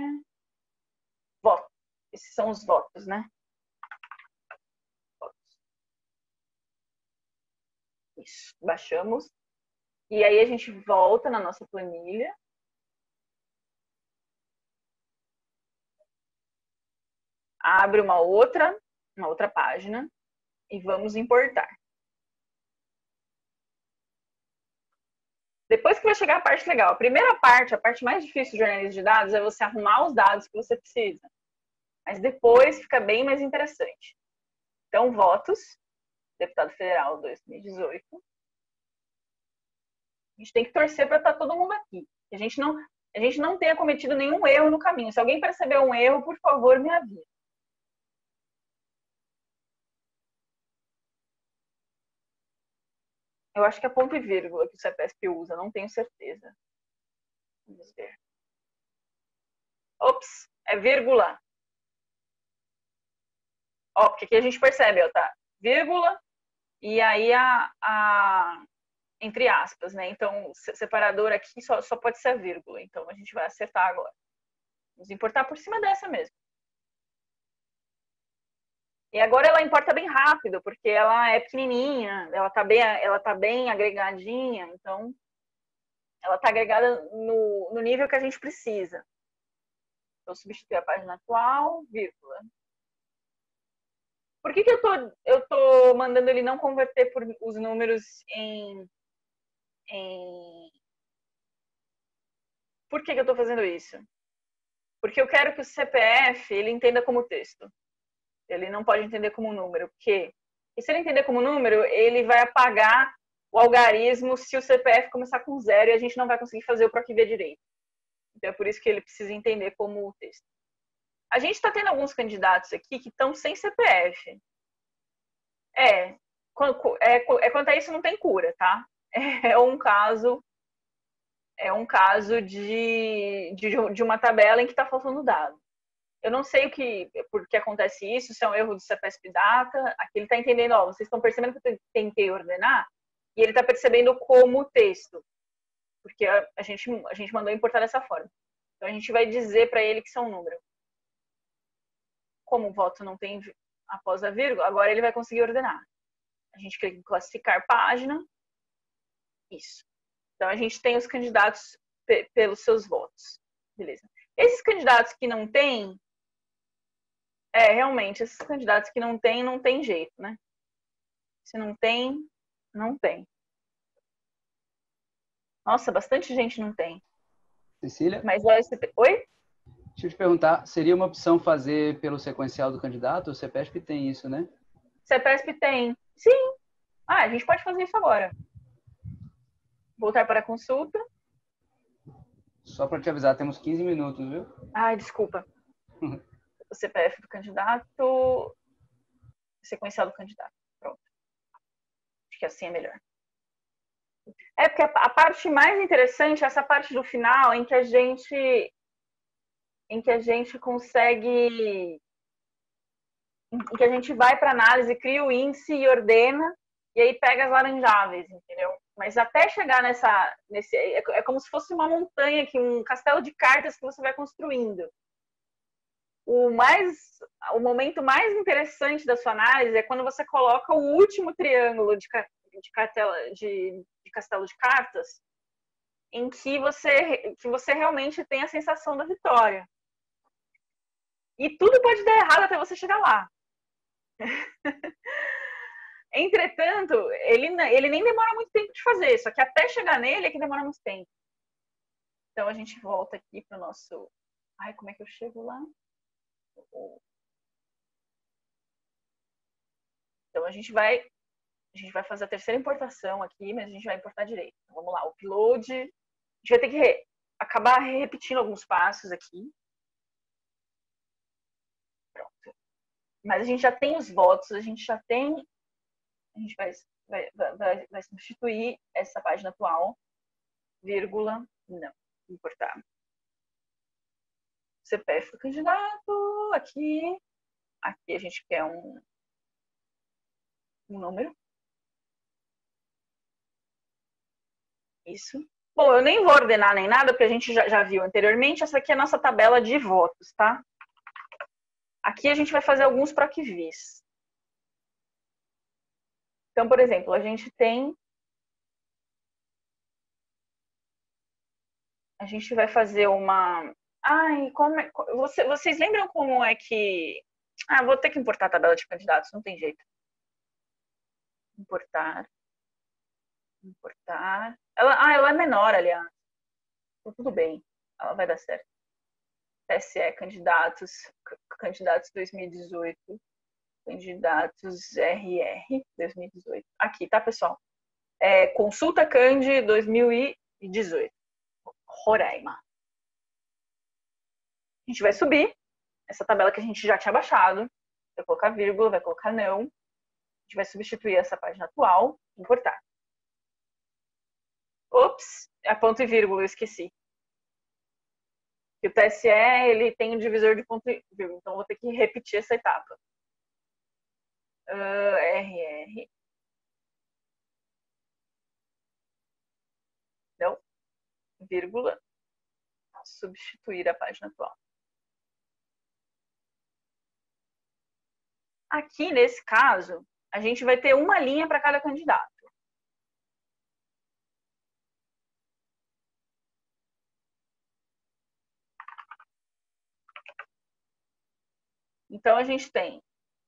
Speaker 2: voto. Esses são os votos, né? Isso, baixamos. E aí a gente volta na nossa planilha. Abre uma outra página e vamos importar. Depois que vai chegar a parte legal. A primeira parte, a parte mais difícil do jornalismo de dados é você arrumar os dados que você precisa. Mas depois fica bem mais interessante. Então, votos, deputado federal 2018. A gente tem que torcer para estar todo mundo aqui. A gente não tenha cometido nenhum erro no caminho. Se alguém perceber um erro, por favor, me avise. Eu acho que é ponto e vírgula que o CPSP usa, não tenho certeza. Vamos ver. Ops, é vírgula. Ó, porque aqui a gente percebe, ó, tá? Vírgula e aí entre aspas, né? Então, o separador aqui só pode ser a vírgula. Então, a gente vai acertar agora. Vamos importar por cima dessa mesmo. E agora ela importa bem rápido, porque ela é pequenininha, ela tá bem agregadinha, então ela tá agregada no nível que a gente precisa. Então, substituir a página atual, vírgula. Por que eu tô mandando ele não converter os números em... Por que eu tô fazendo isso? Porque eu quero que o CPF ele entenda como texto. Ele não pode entender como número. Porque se ele entender como número, ele vai apagar o algarismo se o CPF começar com 0 e a gente não vai conseguir fazer o PROC-V direito. Então é por isso que ele precisa entender como texto. A gente está tendo alguns candidatos aqui que estão sem CPF. Quanto a isso não tem cura, tá? É um caso de uma tabela em que está faltando dado. Eu não sei por que acontece isso, se é um erro do CPSP Data. Aqui ele está entendendo, ó, vocês estão percebendo que eu tentei ordenar? E ele está percebendo como texto, porque a gente mandou importar dessa forma. Então, a gente vai dizer para ele que isso é um número. Como o voto não tem após a vírgula, agora ele vai conseguir ordenar. A gente clica em classificar página. Isso. Então, a gente tem os candidatos pelos seus votos. Beleza. Esses candidatos que não têm, realmente, esses candidatos que não tem jeito, né? Se não tem, não tem. Nossa, bastante gente não tem.
Speaker 1: Cecília?
Speaker 2: Mas oi?
Speaker 1: Deixa eu te perguntar, seria uma opção fazer pelo sequencial do candidato? O CEPESP tem isso, né?
Speaker 2: CEPESP tem. Sim. A gente pode fazer isso agora. Voltar para a consulta.
Speaker 1: Só para te avisar, temos 15 minutos, viu?
Speaker 2: Desculpa. O CPF do candidato, sequencial do candidato. Pronto. Acho que assim é melhor. Porque a parte mais interessante é essa parte do final, em que a gente consegue, em que a gente vai para análise, cria o índice e ordena, e aí pega as laranjáveis, entendeu? Mas até chegar nesse é como se fosse uma montanha aqui, um castelo de cartas que você vai construindo. O momento mais interessante da sua análise é quando você coloca o último triângulo de castelo de cartas, em que você realmente tem a sensação da vitória. E tudo pode dar errado até você chegar lá. Entretanto, ele nem demora muito tempo de fazer, só que até chegar nele é que demora muito tempo. Então a gente volta aqui para o nosso... como é que eu chego lá? Então a gente vai fazer a terceira importação aqui, mas a gente vai importar direito. Então, vamos lá, upload. A gente vai ter que acabar repetindo alguns passos aqui. Pronto. Mas a gente já tem os votos, a gente vai substituir essa página atual, vírgula, não, importar. CPF do candidato, aqui a gente quer um número. Isso. Bom, eu nem vou ordenar nem nada, porque a gente já viu anteriormente. Essa aqui é a nossa tabela de votos, tá? Aqui a gente vai fazer alguns PROC-VIS. Então, por exemplo, a gente vai fazer uma... vocês lembram como é que... vou ter que importar a tabela de candidatos, não tem jeito. Importar. Ela é menor, aliás. Então, tudo bem, ela vai dar certo. TSE, candidatos 2018, candidatos RR 2018. Aqui, tá, pessoal? Consulta Candi 2018. Roraima. A gente vai subir essa tabela que a gente já tinha baixado. Vai colocar vírgula, vai colocar não. A gente vai substituir essa página atual, importar. Ops, é ponto e vírgula, eu esqueci. E o TSE, ele tem um divisor de ponto e vírgula, então vou ter que repetir essa etapa. RR. Não. Vírgula. Substituir a página atual. Aqui, nesse caso, a gente vai ter uma linha para cada candidato. Então, a gente tem...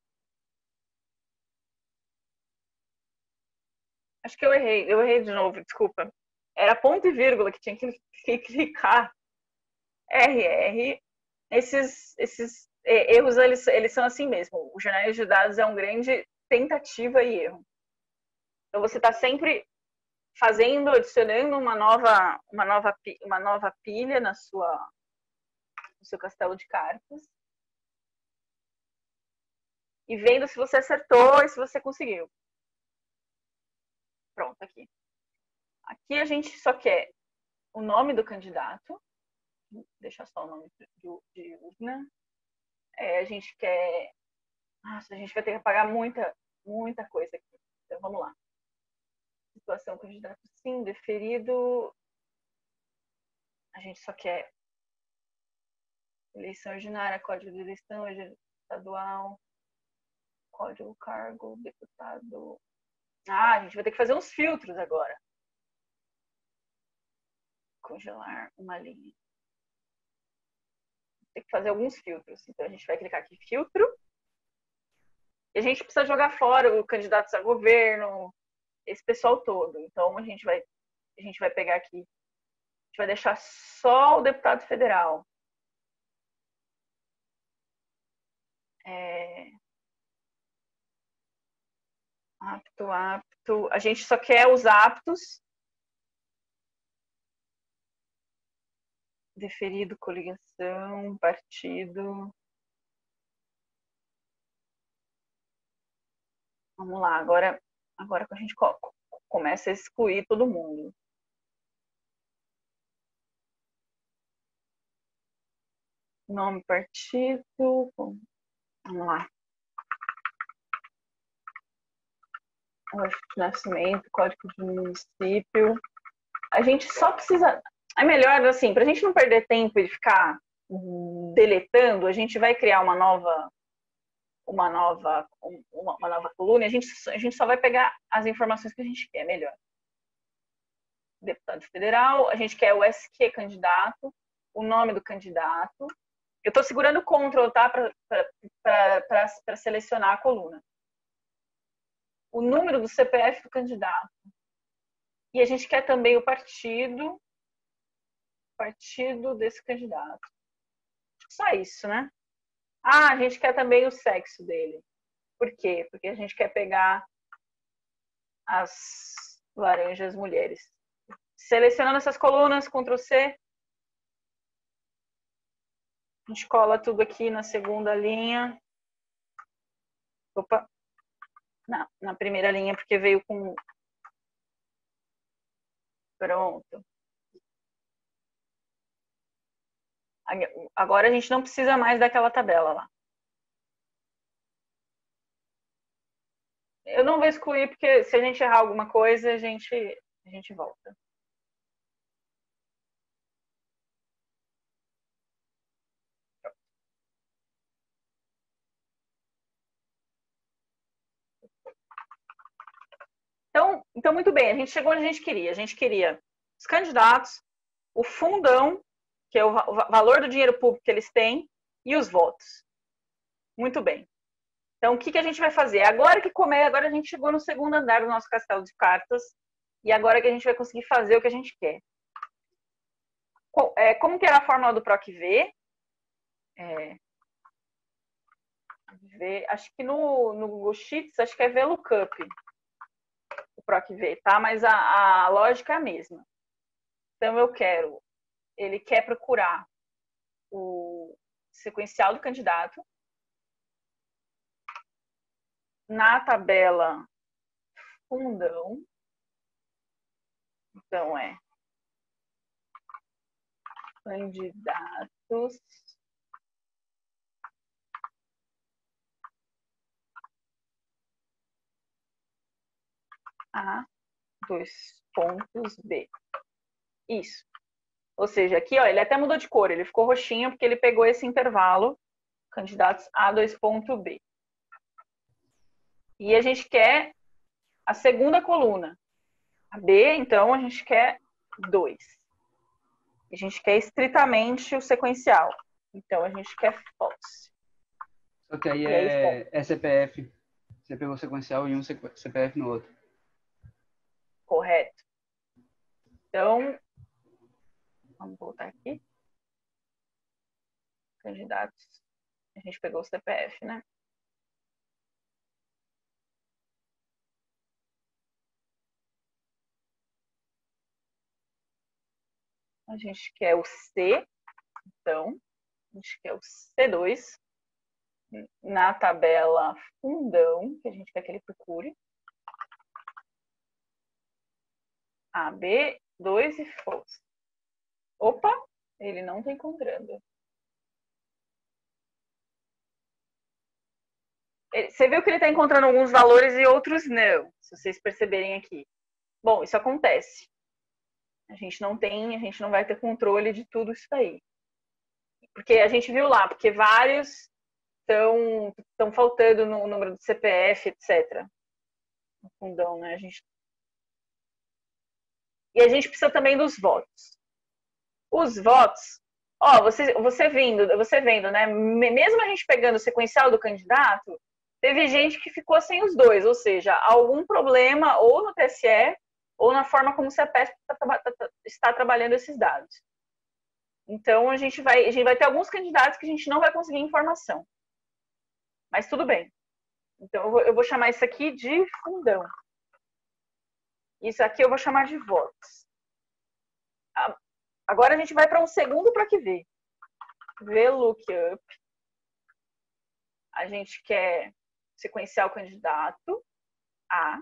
Speaker 2: Acho que eu errei de novo, desculpa. Era ponto e vírgula que tinha que clicar. RR. Esses erros, eles são assim mesmo. O jornal de dados é um grande tentativa e erro. Então, você está sempre adicionando uma nova pilha no seu castelo de cartas. E vendo se você acertou e se você conseguiu. Pronto, aqui. Aqui a gente só quer o nome do candidato. Deixa só o nome de urna. A gente quer... Nossa, a gente vai ter que apagar muita coisa aqui. Então, vamos lá. eleição candidato sim, deferido. A gente só quer eleição ordinária, código de eleição estadual, código cargo, deputado. Ah, a gente vai ter que fazer uns filtros agora. Congelar uma linha. Tem que fazer alguns filtros. Então a gente vai clicar aqui, filtro. E a gente precisa jogar fora os candidatos a governo, esse pessoal todo. Então a gente vai pegar aqui, a gente vai deixar só o deputado federal. Apto. A gente só quer os aptos. Deferido, coligação, partido. Vamos lá, agora que a gente começa a excluir todo mundo. Nome, partido. Vamos lá. Nascimento, código de município. A gente só precisa... É melhor, assim, para a gente não perder tempo e ficar deletando, a gente vai criar uma nova coluna e a gente só vai pegar as informações que a gente quer, melhor. Deputado federal, a gente quer o SQ candidato, o nome do candidato. Eu estou segurando o Ctrl, tá? Para selecionar a coluna. O número do CPF do candidato. E a gente quer também o partido desse candidato. Só isso, né? Ah, a gente quer também o sexo dele. Por quê? Porque a gente quer pegar as laranjas mulheres. Selecionando essas colunas, Ctrl C. A gente cola tudo aqui na segunda linha. Opa. Não, na primeira linha, porque veio com... Pronto. Agora a gente não precisa mais daquela tabela lá. Eu não vou excluir, porque se a gente errar alguma coisa, a gente volta. Então, muito bem, a gente chegou onde a gente queria. A gente queria os candidatos, o fundão, que é o valor do dinheiro público que eles têm, e os votos. Muito bem. Então, o que a gente vai fazer? Agora a gente chegou no segundo andar do nosso castelo de cartas, e agora que a gente vai conseguir fazer o que a gente quer. Como que era a fórmula do PROC-V? Acho que no Google Sheets, acho que é VLOOKUP, o PROC-V, tá? Mas a lógica é a mesma. Então, ele quer procurar o sequencial do candidato na tabela fundão. Então, candidatos A, 2.B. Isso. Ou seja, aqui, ó, ele até mudou de cor, ele ficou roxinho porque ele pegou esse intervalo, candidatos A, 2.B. E a gente quer a segunda coluna. A B, então, a gente quer 2. A gente quer estritamente o sequencial. Então, a gente quer false.
Speaker 1: Só que aí é CPF. Você pegou o sequencial em um CPF no outro.
Speaker 2: Correto. Então, vamos voltar aqui. Candidatos. A gente pegou o CPF, né? A gente quer o C, então, a gente quer o C2 na tabela fundão, que a gente quer que ele procure. A, B, 2 e false. Opa, ele não está encontrando. Você viu que ele está encontrando alguns valores e outros não, se vocês perceberem aqui. Bom, isso acontece. A gente não vai ter controle de tudo isso aí. Porque a gente viu lá, porque vários estão faltando no número do CPF, etc. No fundão, né? E a gente precisa também dos votos. Os votos, ó, você vendo, né? Mesmo a gente pegando o sequencial do candidato, teve gente que ficou sem os dois, ou seja, algum problema ou no TSE ou na forma como a PESP está trabalhando esses dados. Então, a gente vai ter alguns candidatos que a gente não vai conseguir informação. Mas tudo bem. Então, eu vou chamar isso aqui de fundão. Isso aqui eu vou chamar de votos. Agora a gente vai para um segundo para que ver. VLOOKUP. A gente quer sequenciar o candidato A.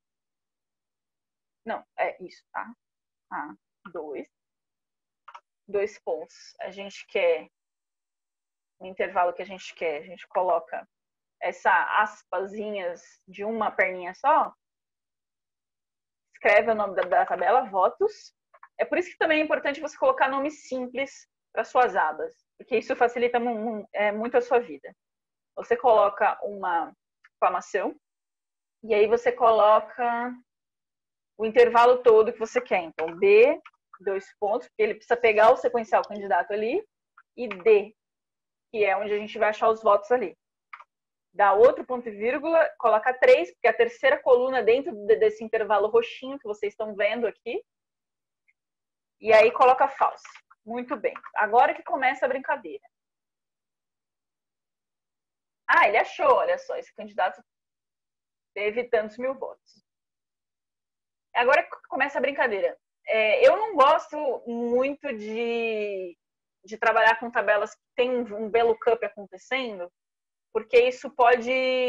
Speaker 2: Não, é isso, tá? A2. 2 pontos. A gente quer no intervalo que a gente quer, a gente coloca essa aspasinhas de uma perninha só, escreve o nome da tabela, votos. É por isso que também é importante você colocar nomes simples para suas abas, porque isso facilita muito a sua vida. Você coloca uma exclamação e aí você coloca o intervalo todo que você quer. Então, B, 2 pontos, porque ele precisa pegar o sequencial candidato ali, e D, que é onde a gente vai achar os votos ali. Dá outro ponto e vírgula, coloca 3, porque é a terceira coluna dentro desse intervalo roxinho que vocês estão vendo aqui. E aí coloca falso. Muito bem. Agora que começa a brincadeira. Ah, ele achou, olha só, esse candidato teve tantos mil votos. Agora que começa a brincadeira. Eu não gosto muito de trabalhar com tabelas que tem um VLOOKUP acontecendo, porque isso pode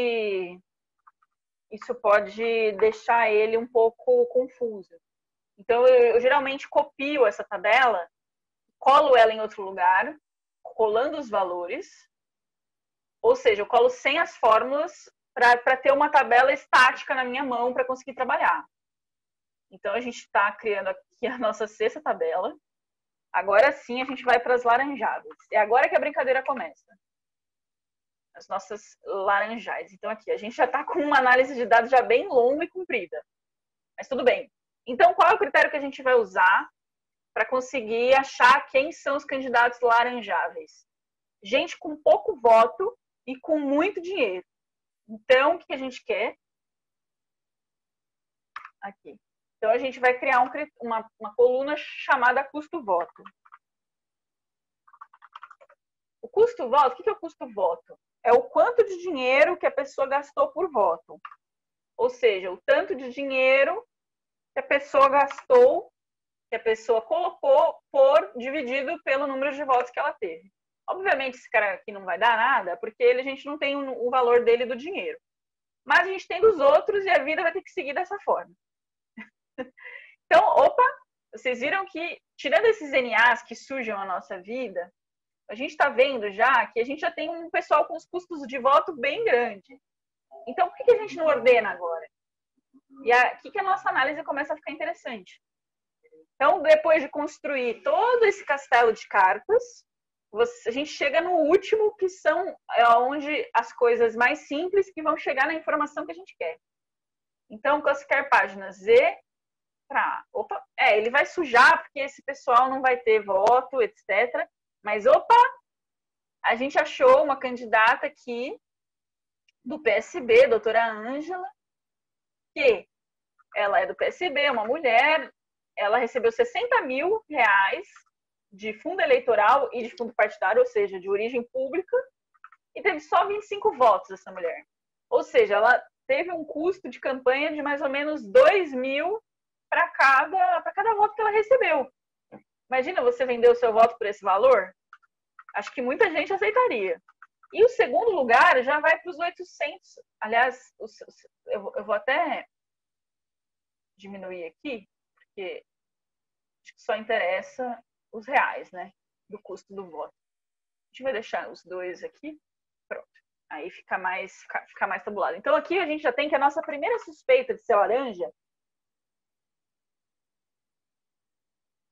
Speaker 2: deixar ele um pouco confuso. Então, eu geralmente copio essa tabela, colo ela em outro lugar, colando os valores, ou seja, eu colo sem as fórmulas para ter uma tabela estática na minha mão para conseguir trabalhar. Então, a gente está criando aqui a nossa sexta tabela. Agora sim, a gente vai para as laranjadas. É agora que a brincadeira começa. As nossas laranjais. Então, aqui, a gente já está com uma análise de dados já bem longa e comprida. Mas tudo bem. Então, qual é o critério que a gente vai usar para conseguir achar quem são os candidatos laranjáveis? Gente com pouco voto e com muito dinheiro. Então, o que a gente quer? Aqui. Então, a gente vai criar uma coluna chamada custo-voto. O custo-voto, o que é o custo-voto? É o quanto de dinheiro que a pessoa gastou por voto. Ou seja, o tanto de dinheiro que a pessoa gastou, que a pessoa colocou dividido pelo número de votos que ela teve. Obviamente, esse cara aqui não vai dar nada, porque a gente não tem o valor dele do dinheiro. Mas a gente tem dos outros e a vida vai ter que seguir dessa forma. Então, vocês viram que, tirando esses NAs que sujam a nossa vida, a gente está vendo já que a gente já tem um pessoal com os custos de voto bem grande. Então, por que a gente não ordena agora? E aqui que a nossa análise começa a ficar interessante. Então, depois de construir todo esse castelo de cartas, a gente chega no último, que são onde as coisas mais simples que vão chegar na informação que a gente quer. Então, classificar página Z para A. Ele vai sujar porque esse pessoal não vai ter voto, etc. Mas, a gente achou uma candidata aqui do PSB, doutora Ângela, que ela é do PSB, uma mulher, ela recebeu 60 mil reais de fundo eleitoral e de fundo partidário, ou seja, de origem pública, e teve só 25 votos essa mulher. Ou seja, ela teve um custo de campanha de mais ou menos 2 mil para cada voto que ela recebeu. Imagina você vender o seu voto por esse valor? Acho que muita gente aceitaria. E o segundo lugar já vai para os 800. Aliás, eu vou até diminuir aqui, porque acho que só interessa os reais, né? Do custo do voto. A gente vai deixar os dois aqui. Pronto. Aí fica mais tabulado. Então, aqui a gente já tem que a nossa primeira suspeita de ser laranja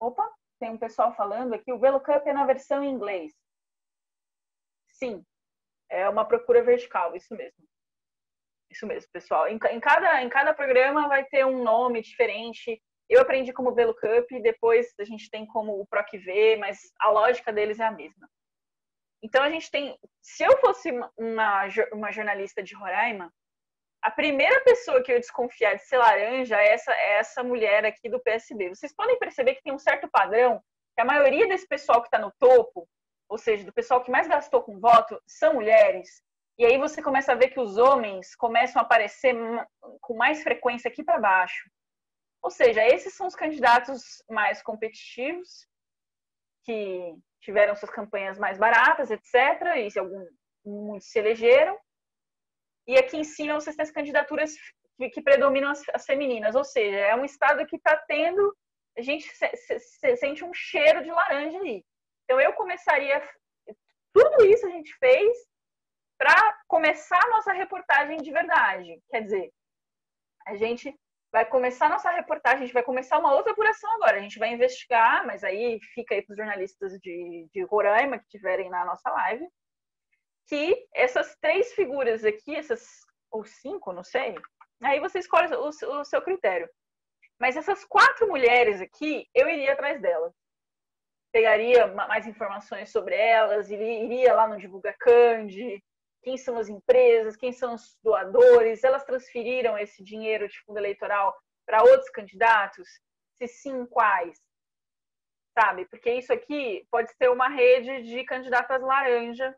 Speaker 2: Opa, tem um pessoal falando aqui, o VLOOKUP é na versão em inglês. Sim, é uma procura vertical, isso mesmo. Isso mesmo, pessoal. Em cada programa vai ter um nome diferente. Eu aprendi como VLOOKUP, depois a gente tem como o PROC-V, mas a lógica deles é a mesma. Então, a gente tem... Se eu fosse uma jornalista de Roraima, a primeira pessoa que eu desconfiar de ser laranja é essa mulher aqui do PSB. Vocês podem perceber que tem um certo padrão, que a maioria desse pessoal que está no topo, ou seja, do pessoal que mais gastou com voto, são mulheres. E aí você começa a ver que os homens começam a aparecer com mais frequência aqui para baixo. Ou seja, esses são os candidatos mais competitivos, que tiveram suas campanhas mais baratas, etc. E muitos se elegeram. E aqui em cima vocês têm as candidaturas que predominam as femininas. Ou seja, é um estado que está tendo... A gente sente um cheiro de laranja aí. Então, eu começaria... Tudo isso a gente fez para começar a nossa reportagem de verdade. Quer dizer, a gente vai começar a nossa reportagem, a gente vai começar uma outra apuração agora. A gente vai investigar, mas aí fica aí para os jornalistas de Roraima que estiverem na nossa live, que essas 3 figuras aqui, ou 5, não sei, aí você escolhe o seu critério. Mas essas 4 mulheres aqui, eu iria atrás delas. Pegaria mais informações sobre elas, iria lá no Divulga Candi, quem são as empresas, quem são os doadores, elas transferiram esse dinheiro de fundo eleitoral para outros candidatos? Se sim, quais? Sabe? Porque isso aqui pode ser uma rede de candidatas laranja.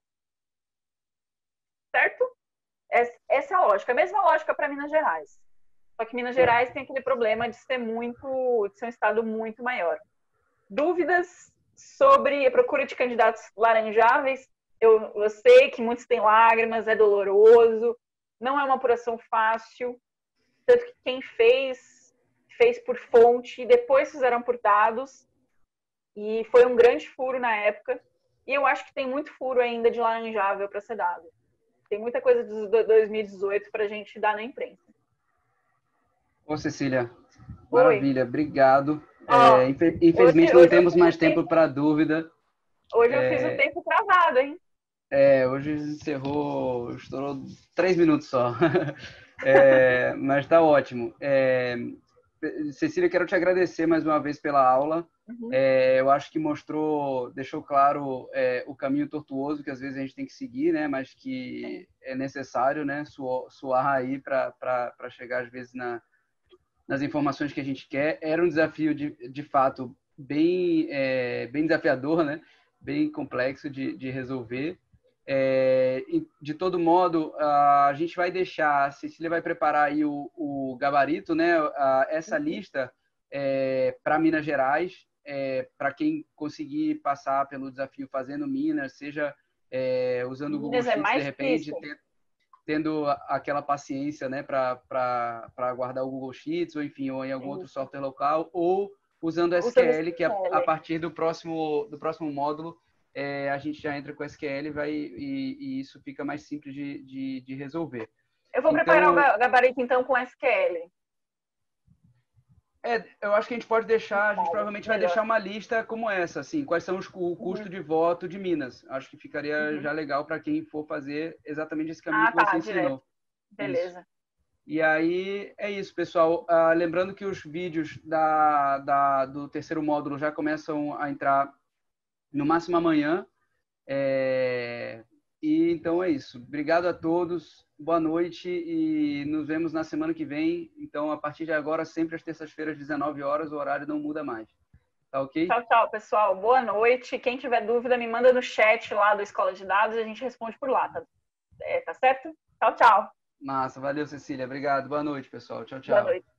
Speaker 2: Certo? Essa é a lógica. A mesma lógica para Minas Gerais. Só que Minas Gerais tem aquele problema de ser um estado muito maior. Dúvidas sobre a procura de candidatos laranjáveis? Eu sei que muitos têm lágrimas, é doloroso, não é uma apuração fácil. Tanto que quem fez por fonte, depois fizeram por dados, e foi um grande furo na época. E eu acho que tem muito furo ainda de laranjável para ser dado. Tem muita coisa de 2018 para a gente dar na imprensa.
Speaker 1: Ô, Cecília, maravilha, obrigado. Infelizmente
Speaker 2: hoje
Speaker 1: não temos mais tempo para dúvida.
Speaker 2: Hoje eu fiz o tempo travado, hein?
Speaker 1: Hoje estourou 3 minutos só. Mas tá ótimo. Cecília, quero te agradecer mais uma vez pela aula.
Speaker 2: Uhum.
Speaker 1: Eu acho que deixou claro o caminho tortuoso que às vezes a gente tem que seguir, né? Mas que é necessário, né? Suar aí para chegar às vezes nas informações que a gente quer. Era um desafio de fato bem desafiador, né? Bem complexo de resolver. De todo modo, a gente vai deixar, a Cecília vai preparar aí o gabarito, né? Essa lista para Minas Gerais, para quem conseguir passar pelo desafio fazendo Minas, seja usando o Google Sheets de repente, tendo aquela paciência, né, para guardar o Google Sheets, ou enfim, ou em algum outro software local, ou usando o SQL, que a partir do próximo módulo a gente já entra com o SQL e isso fica mais simples de resolver.
Speaker 2: Eu vou preparar o gabarito, então, com SQL.
Speaker 1: Eu acho que a gente pode deixar, a gente provavelmente vai deixar uma lista como essa, assim, quais são o custo de voto de Minas. Acho que ficaria já legal para quem for fazer exatamente esse caminho que você ensinou.
Speaker 2: Beleza.
Speaker 1: Isso. E aí é isso, pessoal. Lembrando que os vídeos do terceiro módulo já começam a entrar no máximo amanhã. E então é isso. Obrigado a todos. Boa noite e nos vemos na semana que vem. Então, a partir de agora, sempre às terças-feiras, 19 horas, o horário não muda mais. Tá ok?
Speaker 2: Tchau, tchau, pessoal. Boa noite. Quem tiver dúvida, me manda no chat lá do Escola de Dados e a gente responde por lá. Tá certo? Tchau, tchau.
Speaker 1: Massa. Valeu, Cecília. Obrigado. Boa noite, pessoal. Tchau, tchau.
Speaker 2: Boa noite.